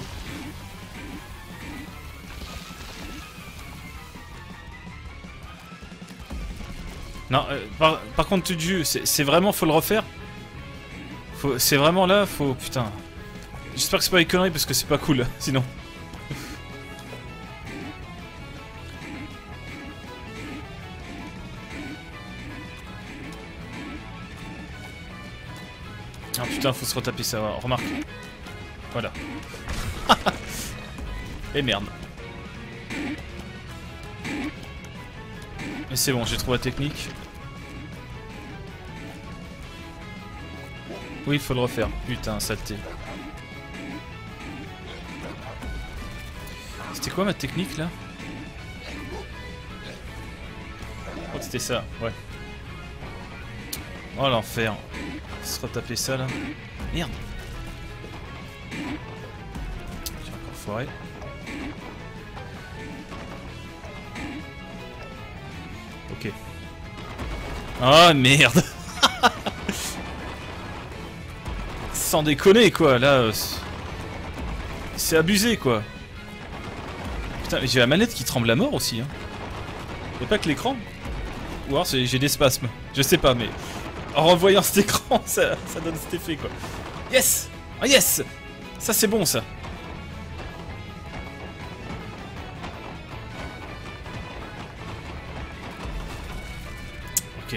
Non, par contre, tu jus, c'est vraiment, faut le refaire. C'est vraiment là, faut... Putain. J'espère que c'est pas une connerie parce que c'est pas cool, sinon. Ah putain, faut se retaper ça, remarque. Voilà. Et merde. Mais c'est bon, j'ai trouvé la technique. Oui, il faut le refaire. Putain, saleté. C'était quoi ma technique là? Oh, c'était ça, ouais. Oh l'enfer. Se retaper ça là. Merde. J'ai encore foiré. Ok. Oh merde. Sans déconner quoi, là... c'est abusé quoi. Putain, mais j'ai la manette qui tremble à mort aussi. Hein. Y'a pas que l'écran. Ou alors j'ai des spasmes. Je sais pas mais... En revoyant cet écran, ça donne cet effet quoi. Yes! Ah yes! Ça c'est bon ça. Ok.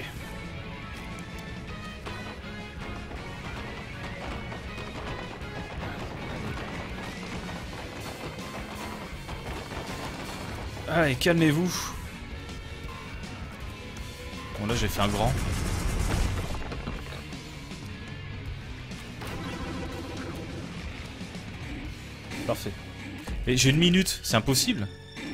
Allez, calmez-vous. Bon là j'ai fait un grand. Parfait. Mais j'ai une minute, c'est impossible.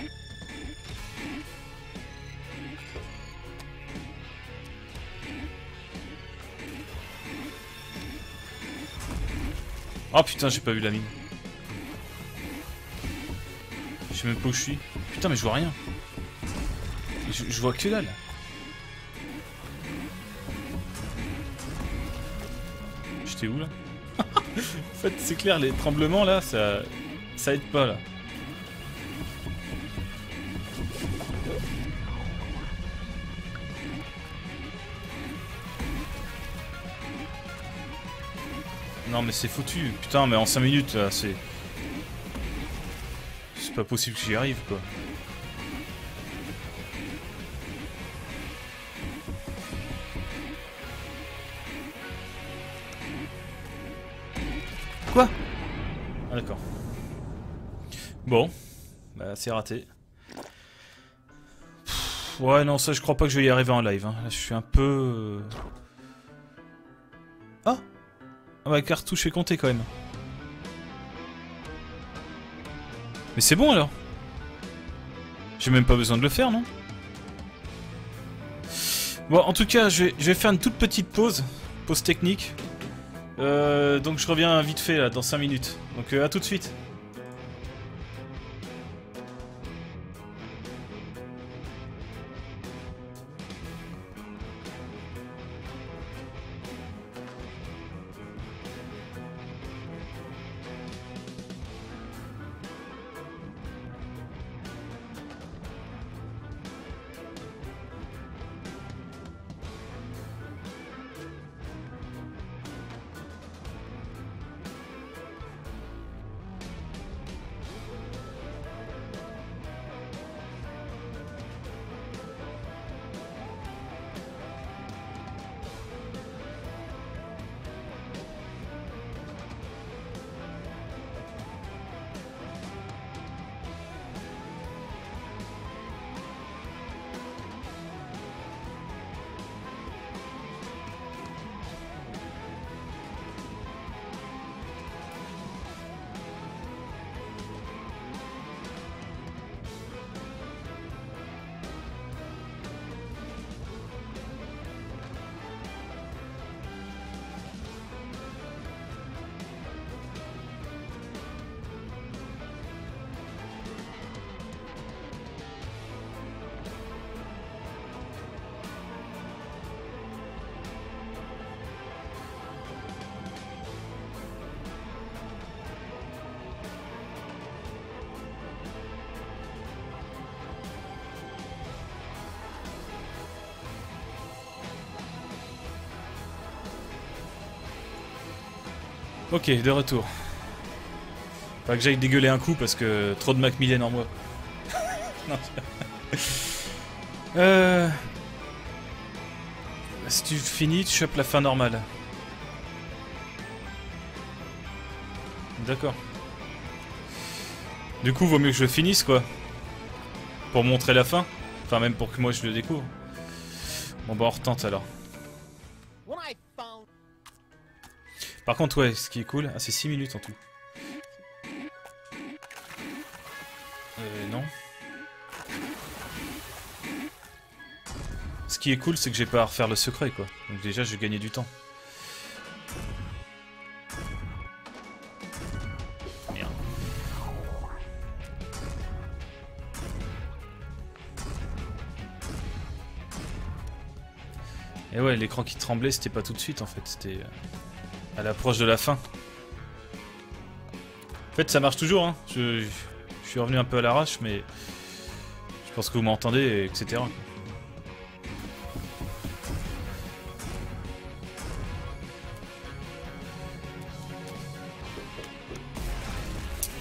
Oh putain, j'ai pas vu la mine. Je sais même pas où je suis. Putain, mais je vois rien. Je vois que dalle. J'étais où là? En fait, c'est clair, les tremblements là, ça aide pas là. Non mais c'est foutu. Putain, mais en 5 minutes là, c'est pas possible que j'y arrive quoi. Quoi? Ah d'accord. Bon, bah c'est raté. Pff, ouais non ça je crois pas que je vais y arriver en live. Hein. Là je suis un peu... Ah, ah bah cartouche est comptée quand même. Mais c'est bon alors. J'ai même pas besoin de le faire non? Bon en tout cas je vais faire une toute petite pause. Pause technique. Donc je reviens vite fait là dans 5 minutes. Donc à tout de suite. Ok, de retour. Pas que j'aille dégueuler un coup parce que trop de Macmillan en moi. Non. Si tu finis, tu chopes la fin normale. D'accord. Du coup, vaut mieux que je le finisse quoi. Pour montrer la fin. Enfin, même pour que moi je le découvre. Bon bah on retente alors. Par contre, ouais, ce qui est cool, ah, c'est 6 minutes en tout. Non. Ce qui est cool, c'est que j'ai pas à refaire le secret, quoi. Donc déjà, je vais gagner du temps. Merde. Et ouais, l'écran qui tremblait, c'était pas tout de suite, en fait. C'était... à l'approche de la fin. En fait, ça marche toujours, hein. Je suis revenu un peu à l'arrache, mais je pense que vous m'entendez, etc.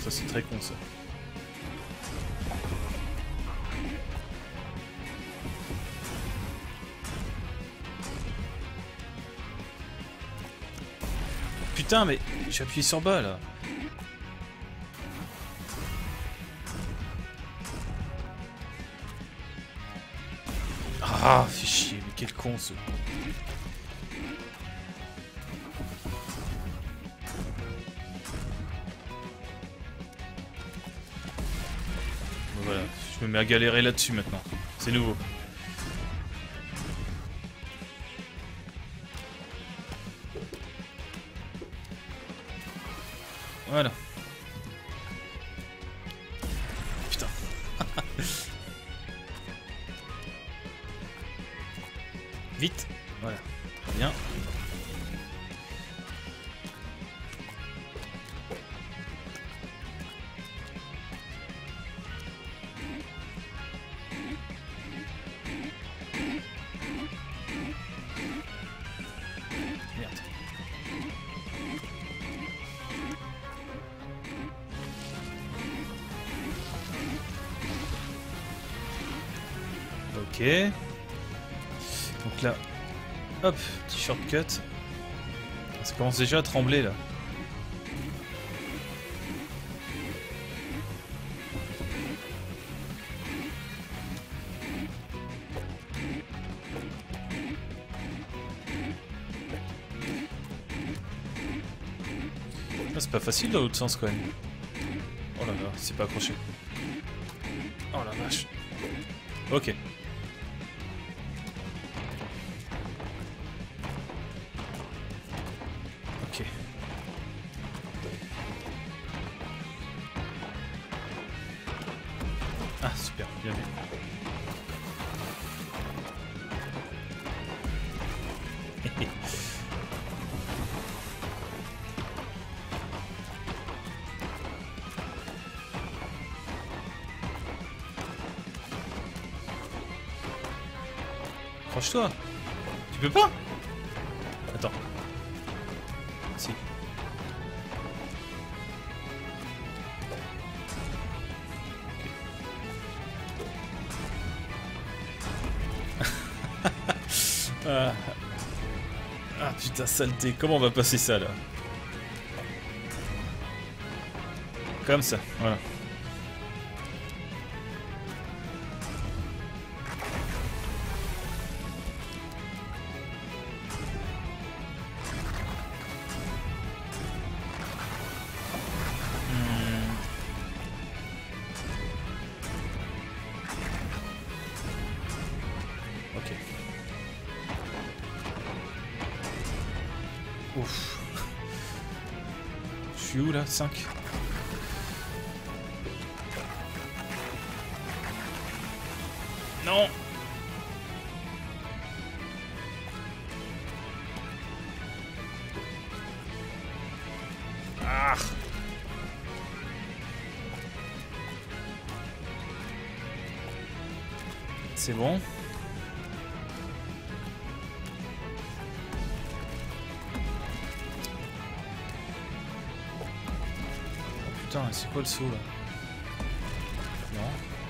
Ça c'est très con ça. Putain mais j'ai appuyé sur bas là. Ah fais chier, mais quel con ce. Voilà, je me mets à galérer là-dessus maintenant. C'est nouveau. Voilà. Putain. Vite. Voilà. Bien. Merde. Ok. Donc là, hop, petit shortcut. Ça commence déjà à trembler là. Ah, c'est pas facile dans l'autre sens quand même. Oh là là, c'est pas accroché. Oh la vache. Ok. Ok. Ah super, bien vu. Accroche-toi. Tu peux pas? Attends. Si. Ah. Ah putain, saleté. Comment on va passer ça là? Comme ça, voilà. Ok. Ouf. Je suis où là? 5. Non. Ah. C'est bon. Putain, c'est quoi le saut là? Non.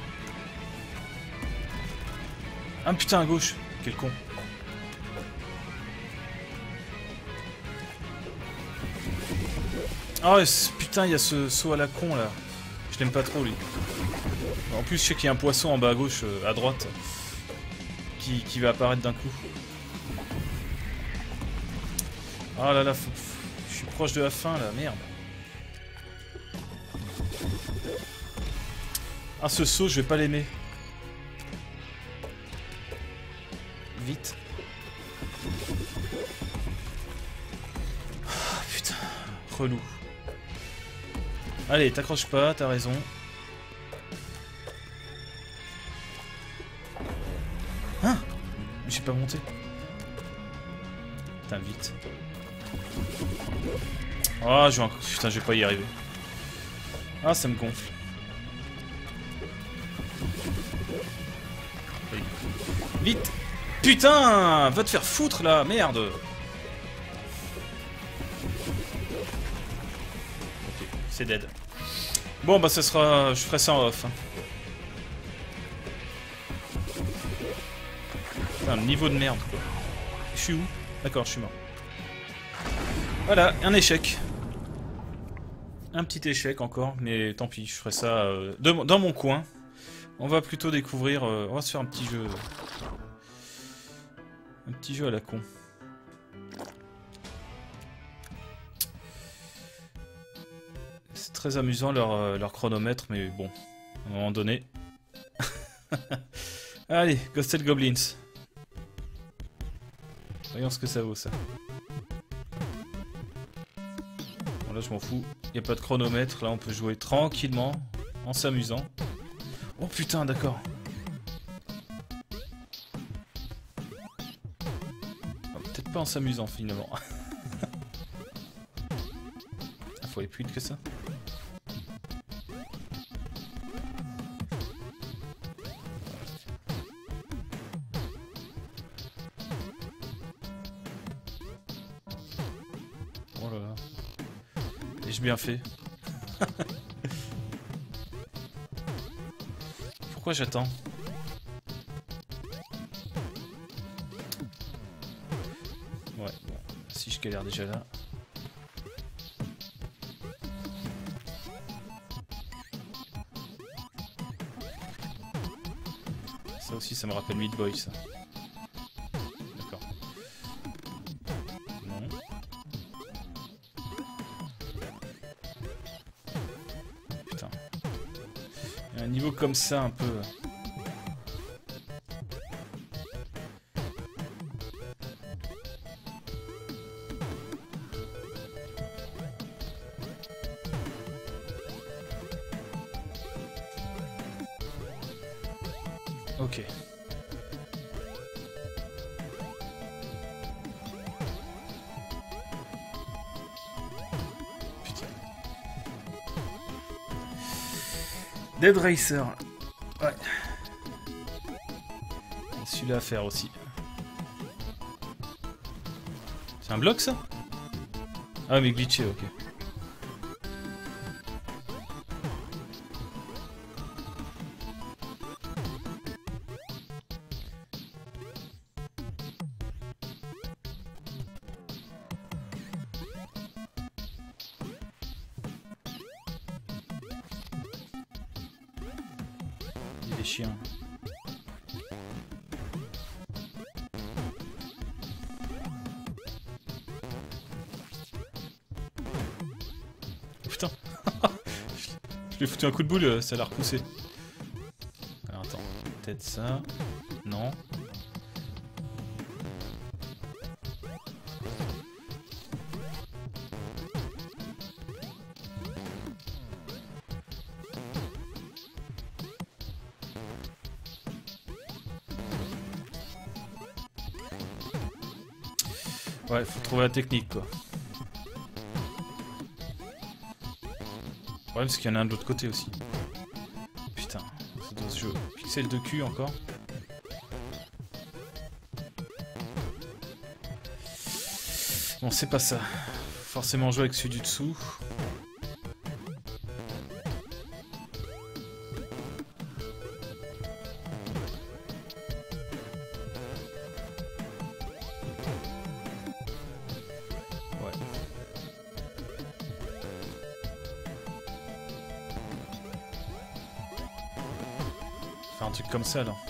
Ah putain à gauche. Quel con. Ah ouais, putain, il y a ce saut à la con là. Je l'aime pas trop lui. En plus, je sais qu'il y a un poisson en bas à gauche, à droite, qui va apparaître d'un coup. Ah là là, je suis proche de la fin là, merde. Ah, ce saut, je vais pas l'aimer. Vite. Ah, putain, relou. Allez, t'accroches pas, t'as raison. Hein? J'ai pas monté. Putain, vite. Ah, je vais encore... Putain, je vais pas y arriver. Ah, ça me gonfle. Allez. Vite! Putain! Va te faire foutre, là! Merde! Ok, c'est dead. Bon bah ça sera... Je ferai ça en off. Hein. Putain, le niveau de merde quoi. Je suis où? D'accord, je suis mort. Voilà, un échec. Un petit échec encore, mais tant pis, je ferai ça dans mon coin. On va plutôt découvrir... on va se faire un petit jeu... Un petit jeu à la con. C'est très amusant leur chronomètre, mais bon, à un moment donné... Allez, Ghosted Goblins. Voyons ce que ça vaut, ça. Bon, là, je m'en fous. Il n'y a pas de chronomètre. Là, on peut jouer tranquillement, en s'amusant. Oh putain, d'accord. Peut-être pas en s'amusant, finalement. Il faut aller plus vite que ça. Oh là là. Ai-je bien fait? Pourquoi j'attends? Ouais, bon. Si je galère déjà là. Ça aussi, ça me rappelle Meat Boy, ça. D'accord. Non. Putain. Il y a un niveau comme ça, un peu... Ok. Putain. Dead Racer. Ouais. Celui-là à faire aussi. C'est un bloc ça? Ah mais glitché, ok. Des chiens. Putain. Je lui ai foutu un coup de boule, ça l'a repoussé. Alors attends, peut-être ça. Non. Ouais, faut trouver la technique quoi. Le problème c'est qu'il y en a un de l'autre côté aussi. Putain, c'est dans ce jeu. Pixel de cul encore. Bon, c'est pas ça. Faut forcément jouer avec celui du dessous. Faire un truc comme ça alors.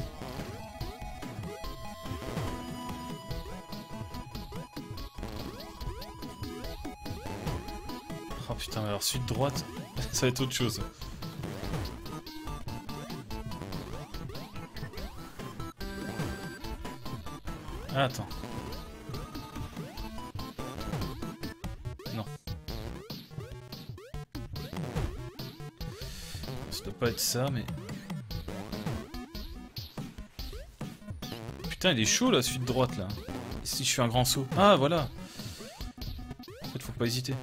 Oh putain, alors suite droite, ça va être autre chose. Ah, attends. Non. Ça doit pas être ça, mais... Putain, il est chaud là, celui de droite là. Et si je fais un grand saut? Ah, voilà. En fait, faut pas hésiter.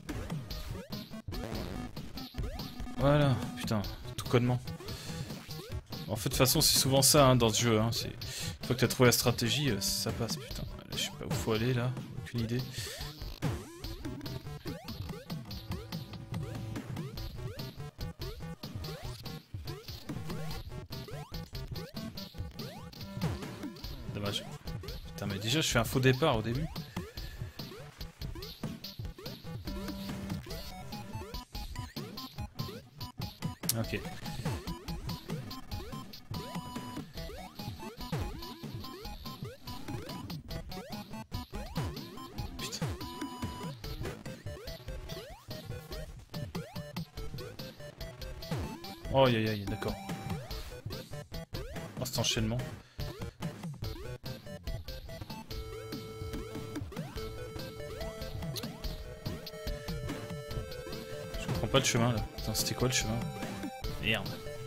Voilà, putain, tout connement. En fait, de toute façon, c'est souvent ça hein, dans ce jeu. Hein. Une fois que t'as trouvé la stratégie, ça passe, putain. Je sais pas où faut aller là, aucune idée. Dommage. Putain, mais déjà, je fais un faux départ au début. Ok. Putain. Oh, aïe aïe aïe, d'accord. Oh, cet enchaînement. Je comprends pas le chemin là. Attends, c'était quoi le chemin? Merde.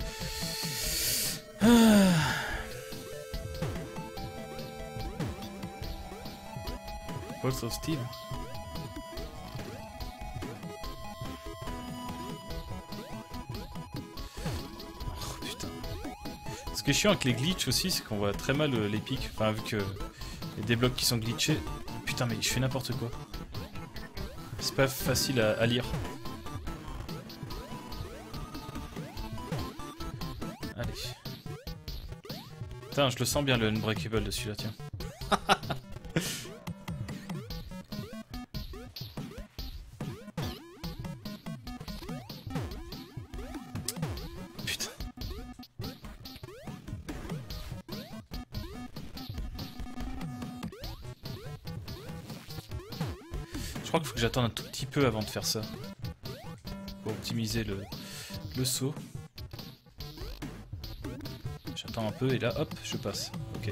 Balls of Steel. Oh putain. Ce qui est chiant avec les glitches aussi, c'est qu'on voit très mal les pics. Enfin, vu que il y a des blocs qui sont glitchés. Putain, mais je fais n'importe quoi. C'est pas facile à lire. Allez. Putain, je le sens bien le Unbreakable de celui-là, tiens. Putain. Je crois qu'il faut que j'attende un tout petit peu avant de faire ça. Pour optimiser le saut. J'attends un peu et là, hop, je passe. Ok.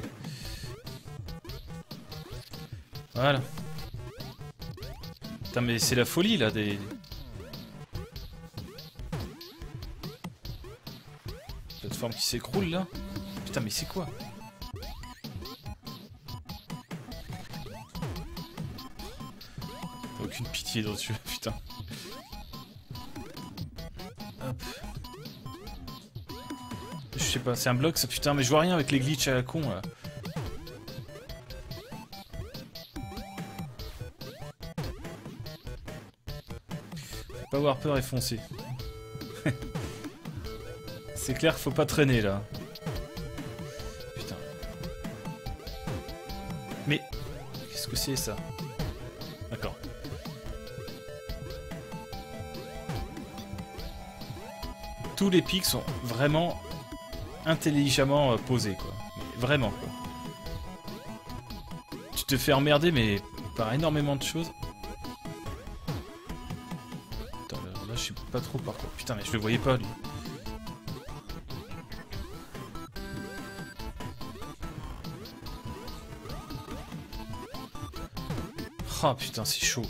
Voilà. Putain, mais c'est la folie là des... plateforme qui s'écroule là. Putain, mais c'est quoi? T'as aucune pitié dessus, putain. Hop. Je sais pas, c'est un bloc ça, putain, mais je vois rien avec les glitches à la con là. Faut pas avoir peur et foncer. C'est clair qu'il faut pas traîner là. Putain. Mais qu'est-ce que c'est ça? D'accord. Tous les pics sont vraiment intelligemment posés quoi. Mais vraiment quoi. Tu te fais emmerder mais par énormément de choses. Attends, là je sais pas trop par quoi. Putain mais je le voyais pas lui. Oh putain, c'est chaud.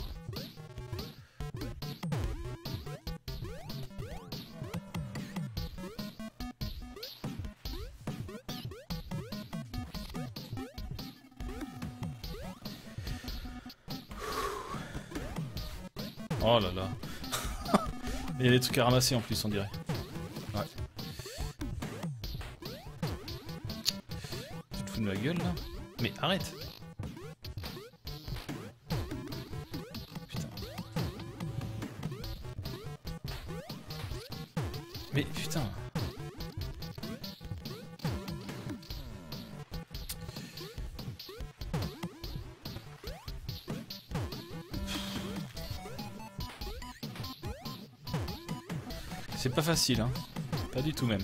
Oh là là. Il y a des trucs à ramasser en plus, on dirait. Ouais. Tu te fous de ma gueule là? Mais arrête! Mais putain. C'est pas facile, hein. Pas du tout même.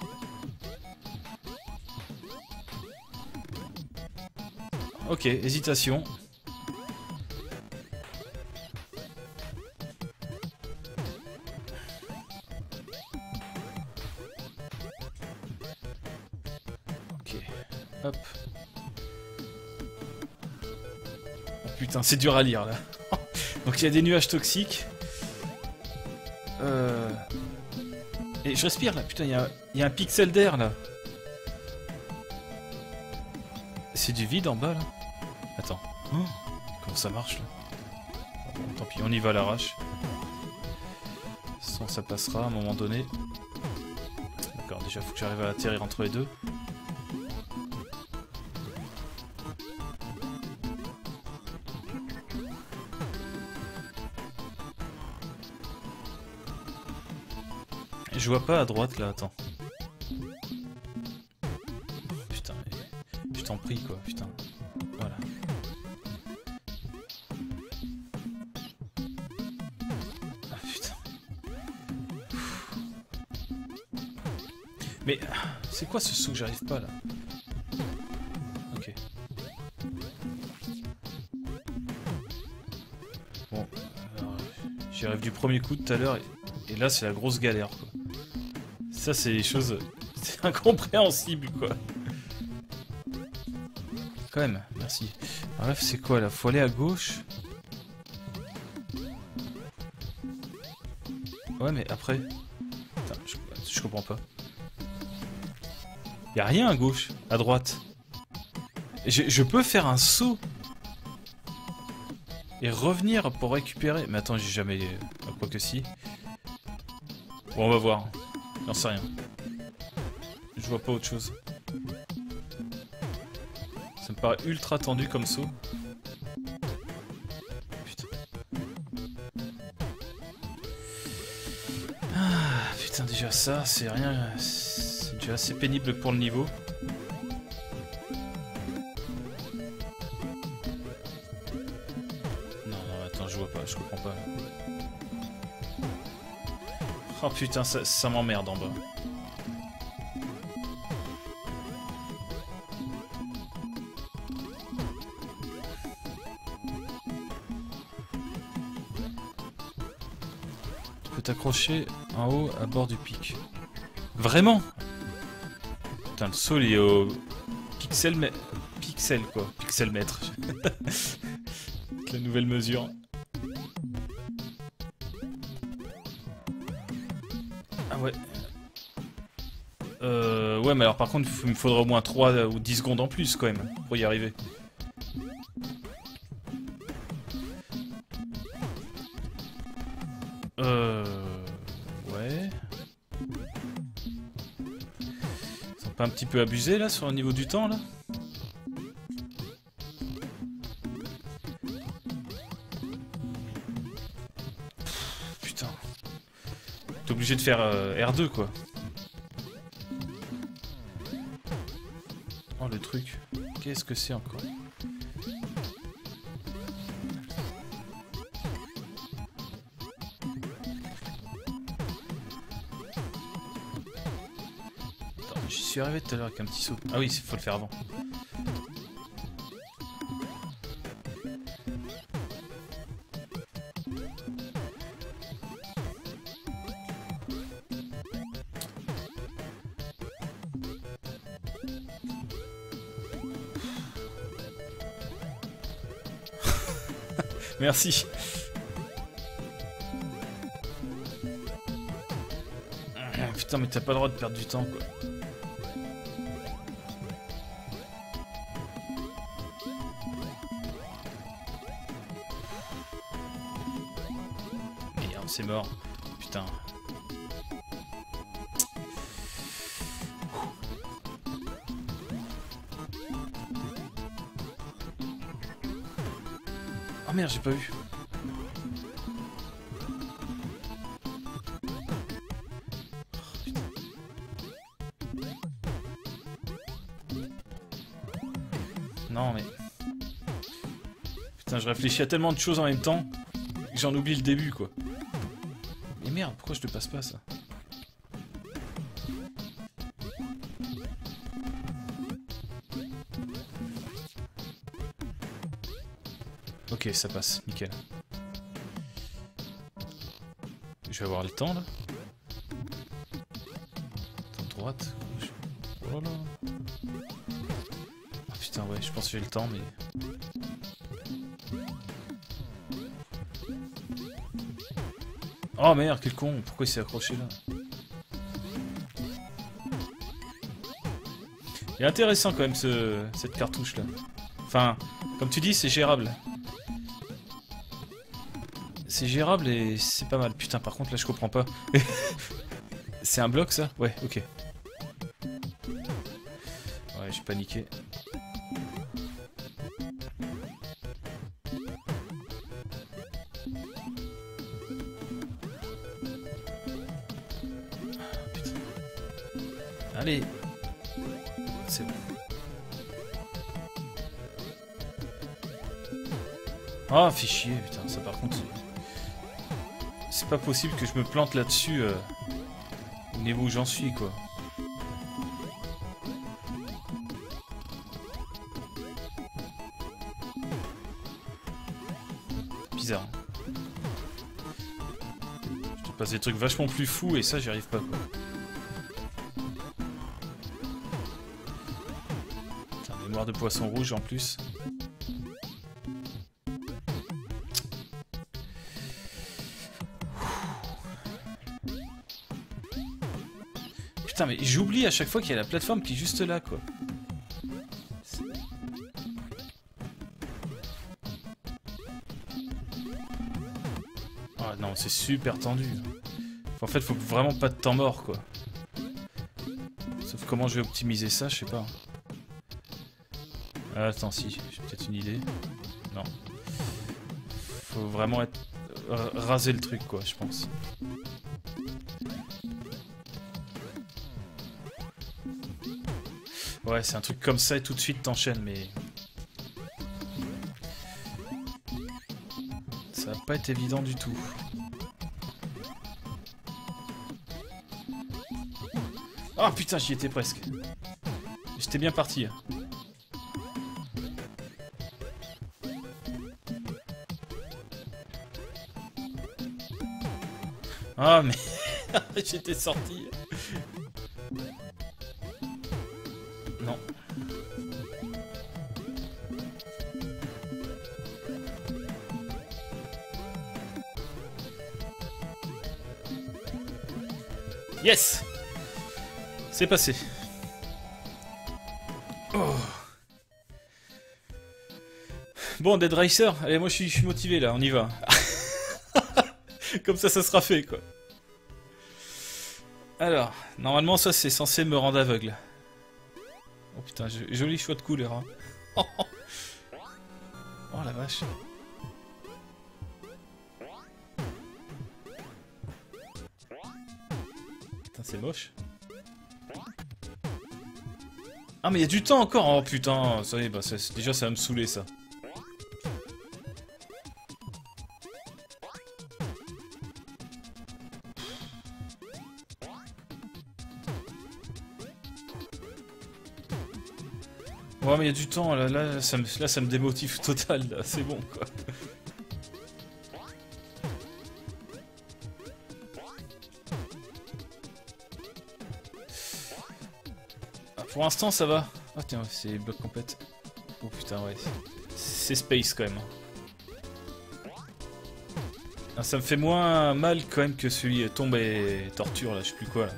Ok, hésitation. Hop. Oh, putain, c'est dur à lire là. Donc il y a des nuages toxiques. Et je respire là, putain, il y a un pixel d'air là. C'est du vide en bas là. Attends. Oh, comment ça marche là? Bon, tant pis, on y va à l'arrache. Sans ça passera à un moment donné. D'accord, déjà faut que j'arrive à atterrir entre les deux. Je vois pas à droite là, attends. Putain, je je t'en prie quoi, putain. Voilà. Ah putain. Mais c'est quoi ce saut que j'arrive pas là? Ok. Bon, j'y arrive du premier coup tout à l'heure et là c'est la grosse galère quoi. Ça c'est des choses... C'est incompréhensible quoi. Quand même, merci. Bref, c'est quoi là? Faut aller à gauche. Ouais mais après... Putain, je comprends pas. Y'a rien à gauche, à droite. Je peux faire un saut et revenir pour récupérer. Mais attends, j'ai jamais... Quoi que si. Bon, on va voir. J'en sais rien. Je vois pas autre chose. Ça me paraît ultra tendu comme saut. Putain. Ah, putain, déjà ça, c'est rien... C'est déjà assez pénible pour le niveau. Je vois pas, je comprends pas. Oh putain, ça m'emmerde en bas. Tu peux t'accrocher en haut à bord du pic. Vraiment? Putain, le saut il est au pixel quoi, pixel mètre. La nouvelle mesure. Ah ouais. Ouais, mais alors par contre, il me faudrait au moins 3 ou 10 secondes en plus quand même pour y arriver. Ouais. Ils sont pas un petit peu abusés là sur le niveau du temps là? Putain. T'es obligé de faire R2 quoi. Oh le truc. Qu'est-ce que c'est encore? Attends, j'y suis arrivé tout à l'heure avec un petit saut. Ah oui, il faut le faire avant. Merci. Putain, mais t'as pas le droit de perdre du temps, quoi. Merde, c'est mort. Putain. Oh merde, j'ai pas vu. Non mais... Putain, je réfléchis à tellement de choses en même temps que j'en oublie le début, quoi. Mais merde, pourquoi je te passe pas ça? Ok, ça passe, nickel. Je vais avoir le temps, là. Attends, droite, gauche. Oh là. Ah putain, ouais, je pense que j'ai le temps, mais... Oh merde, quel con, pourquoi il s'est accroché là? Il est intéressant quand même cette cartouche là. Enfin, comme tu dis, c'est gérable. C'est gérable et c'est pas mal. Putain, par contre là je comprends pas. C'est un bloc ça? Ouais, ok. Ouais, j'ai paniqué. Allez. C'est bon. Ah, fais chier, putain, ça par contre... C'est pas possible que je me plante là-dessus au niveau où j'en suis, quoi. Bizarre. Je te passe des trucs vachement plus fous et ça, j'y arrive pas, quoi. Putain, mémoire de poisson rouge en plus. Putain, mais j'oublie à chaque fois qu'il y a la plateforme qui est juste là, quoi. Ah non, c'est super tendu. En fait, faut vraiment pas de temps mort, quoi. Sauf comment je vais optimiser ça, je sais pas. Ah, attends, si, j'ai peut-être une idée. Non. Faut vraiment raser le truc, quoi, je pense. Ouais, c'est un truc comme ça et tout de suite t'enchaînes, mais... Ça va pas être évident du tout. Oh putain, j'y étais presque. J'étais bien parti. Ah mais... J'étais sorti. Non. Yes! C'est passé. Oh. Bon, Dead Racer, allez, moi je suis motivé là, on y va. Comme ça sera fait, quoi. Alors, normalement ça c'est censé me rendre aveugle. Oh putain, joli choix de couleur. Hein. Oh la vache. Putain, c'est moche. Ah mais il y a du temps encore. Oh putain, ça y est, bah, déjà ça va me saouler ça. Ouais mais il y a du temps, là ça me démotive total, là, c'est bon quoi. Ah, pour l'instant ça va. Ah tiens, c'est bloc complète. Oh putain ouais, c'est space quand même. Ah, ça me fait moins mal quand même que celui tombe et torture là, je sais plus quoi là.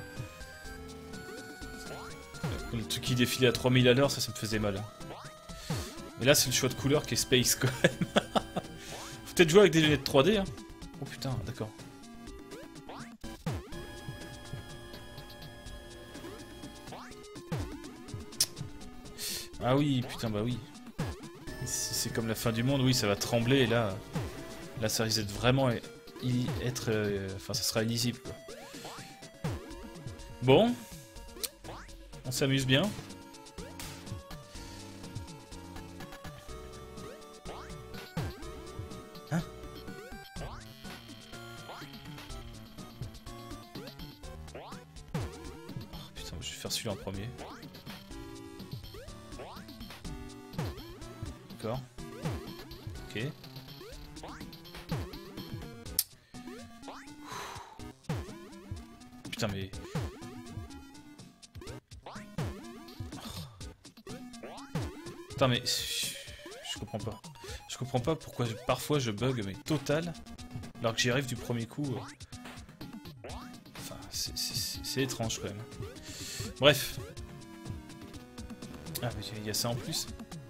Le truc qui défilait à 3000 à l'heure, ça me faisait mal. Mais là, c'est le choix de couleur qui est space quand même. Faut peut-être jouer avec des lunettes 3D. Hein. Oh putain, d'accord. Ah oui, putain, bah oui. C'est comme la fin du monde, oui, ça va trembler et là ça risque d'être vraiment être... Enfin, ça sera illisible quoi. Bon. On s'amuse bien. Hein? Oh, putain, je vais faire celui-là en premier. D'accord. Ok. Putain, mais... Putain mais je comprends pas. Je comprends pas pourquoi parfois je bug mais total alors que j'y arrive du premier coup. Enfin c'est étrange quand même. Bref. Ah mais il y a ça en plus.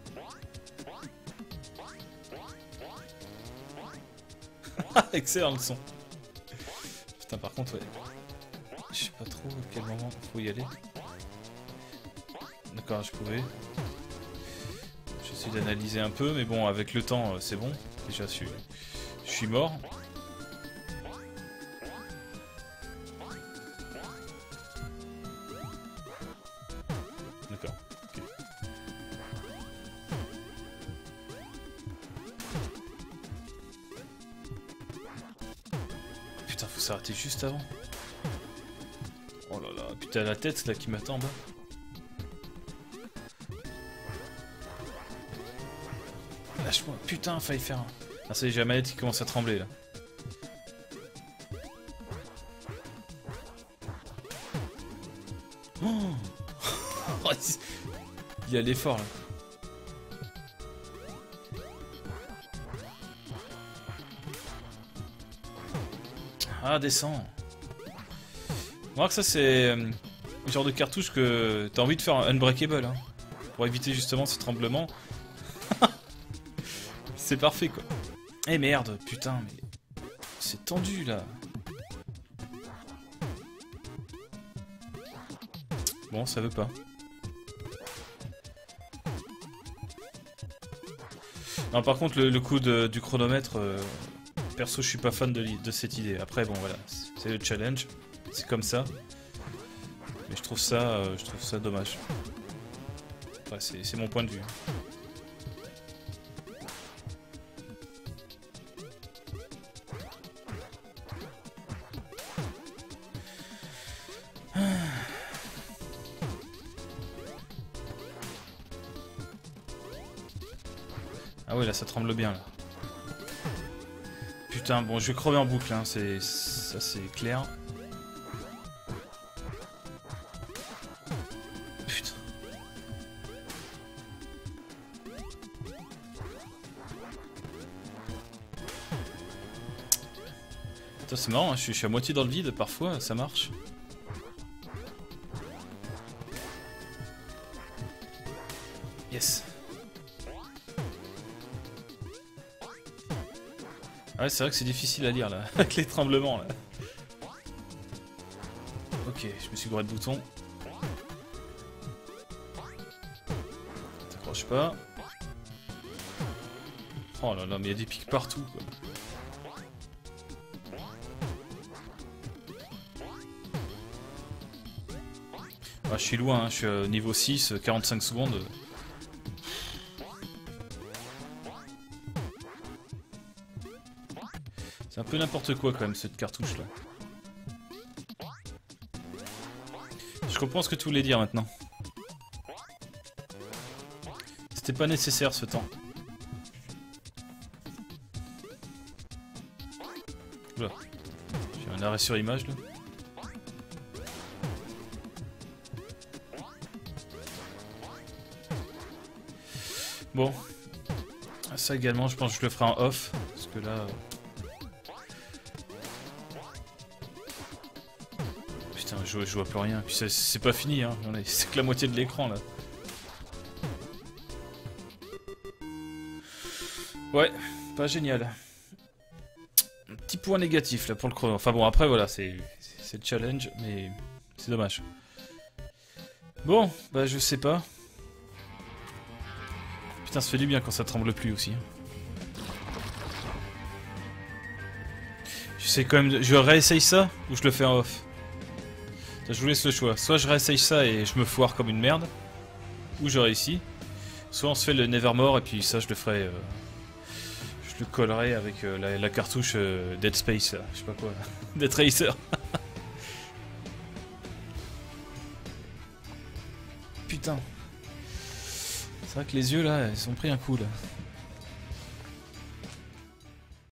Excellent le son. Putain par contre ouais. Je sais pas trop à quel moment faut y aller. D'accord je pouvais. J'essaie d'analyser un peu, mais bon, avec le temps, c'est bon. Déjà, je suis mort. D'accord. Okay. s'est arrêté juste avant. Oh là là, putain la tête là qui m'attend en bas. Lâche-moi, putain, failli faire un... Ah ça y est, j'ai la manette qui commence à trembler là. Oh il y a l'effort là. Ah, descends. Remarque, ça c'est le genre de cartouche que t'as envie de faire un unbreakable hein, pour éviter justement ce tremblement. C'est parfait quoi. Eh merde, putain, mais c'est tendu là. Bon, ça veut pas. Non, par contre, le coup du chronomètre, perso, je suis pas fan de cette idée. Après, bon, voilà, c'est le challenge, c'est comme ça. Mais je trouve ça dommage. Enfin, c'est mon point de vue. Ah ouais, là, ça tremble bien, là. Putain, bon, je vais crever en boucle, hein, ça c'est clair. Putain. Putain, c'est marrant, hein, je suis à moitié dans le vide, parfois, ça marche. Yes. Ah ouais, c'est vrai que c'est difficile à lire là, avec les tremblements là. Ok, je me suis gouré de bouton. T'accroches pas. Oh là là, mais il y a des pics partout quoi. Ah, je suis loin, hein, je suis au niveau 6, 45 secondes. C'est un peu n'importe quoi quand même cette cartouche là. Je comprends ce que tu voulais dire maintenant. C'était pas nécessaire ce temps. Oula. J'ai un arrêt sur image là. Bon. Ça également je pense que je le ferai en off. Parce que là... Putain, je vois plus rien. Puis c'est pas fini, hein. C'est que la moitié de l'écran là. Ouais, pas génial. Un petit point négatif là pour le chrono. Enfin bon, après voilà, c'est le challenge, mais c'est dommage. Bon, bah je sais pas. Putain, ça fait du bien quand ça tremble plus aussi. Je sais quand même. Je réessaye ça ou je le fais en off. Je vous laisse le choix. Soit je réessaye ça et je me foire comme une merde, ou je réussis. Soit on se fait le Nevermore et puis ça je le ferai. Je le collerai avec la cartouche Dead Space là, je sais pas quoi. Dead Racer. Putain. C'est vrai que les yeux là, ils ont pris un coup là.